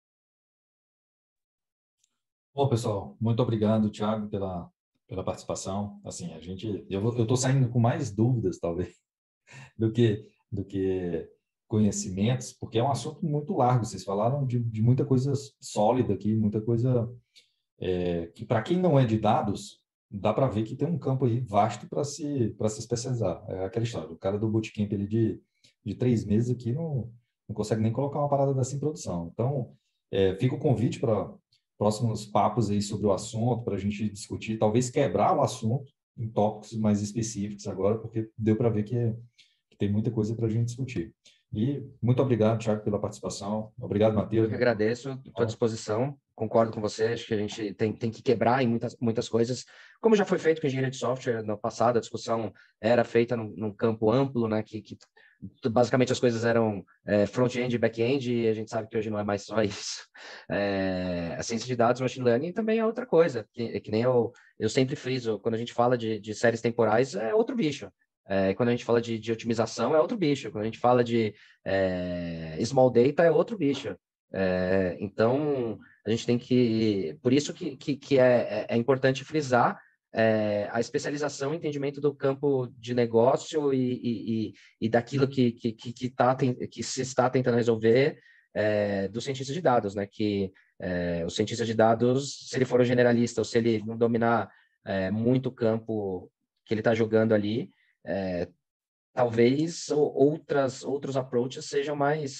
Bom, pessoal, muito obrigado, Thiago, pela participação. Assim, eu estou saindo com mais dúvidas, talvez, do que conhecimentos, porque é um assunto muito largo. Vocês falaram de muita coisa sólida aqui, muita coisa que, para quem não é de dados, dá para ver que tem um campo aí vasto para se especializar. É aquela história, o cara do bootcamp ele de 3 meses aqui não consegue nem colocar uma parada dessa em produção. Então, fica o convite para próximos papos aí sobre o assunto, para a gente discutir, talvez quebrar o assunto em tópicos mais específicos agora, porque deu para ver que tem muita coisa para a gente discutir. E muito obrigado, Thiago, pela participação. Obrigado, Matheus. Eu que agradeço, estou à disposição, concordo com você, acho que a gente tem que quebrar em muitas coisas, como já foi feito com engenharia de software no passado. A discussão era feita num campo amplo, né, que basicamente as coisas eram front-end e back-end, e a gente sabe que hoje não é mais só isso. A ciência de dados, machine learning também é outra coisa, que nem eu sempre friso, quando a gente fala de séries temporais, é outro bicho. Quando a gente fala de otimização, é outro bicho. Quando a gente fala de small data, é outro bicho. Então, a gente tem que... Por isso que é importante frisar a especialização e entendimento do campo de negócio e daquilo que se está tentando resolver do cientista de dados, né? Que o cientista de dados, se ele for um generalista ou se ele não dominar muito o campo que ele está jogando ali, talvez outros approaches sejam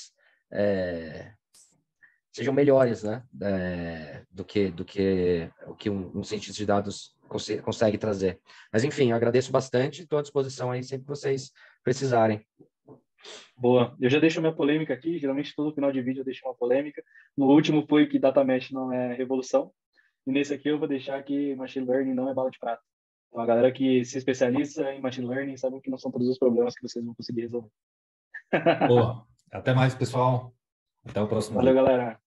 sejam melhores, né? Do que o que um cientista de dados consegue trazer. Mas, enfim, eu agradeço bastante, estou à disposição aí sempre que vocês precisarem. Boa. Eu já deixo minha polêmica aqui. Geralmente, todo final de vídeo eu deixo uma polêmica. No último foi que Data Mesh não é revolução. E nesse aqui eu vou deixar que Machine Learning não é bala de prata. Então, a galera que se especializa em Machine Learning sabe que não são todos os problemas que vocês vão conseguir resolver. Boa. Até mais, pessoal. Até o próximo Valeu, vídeo. galera.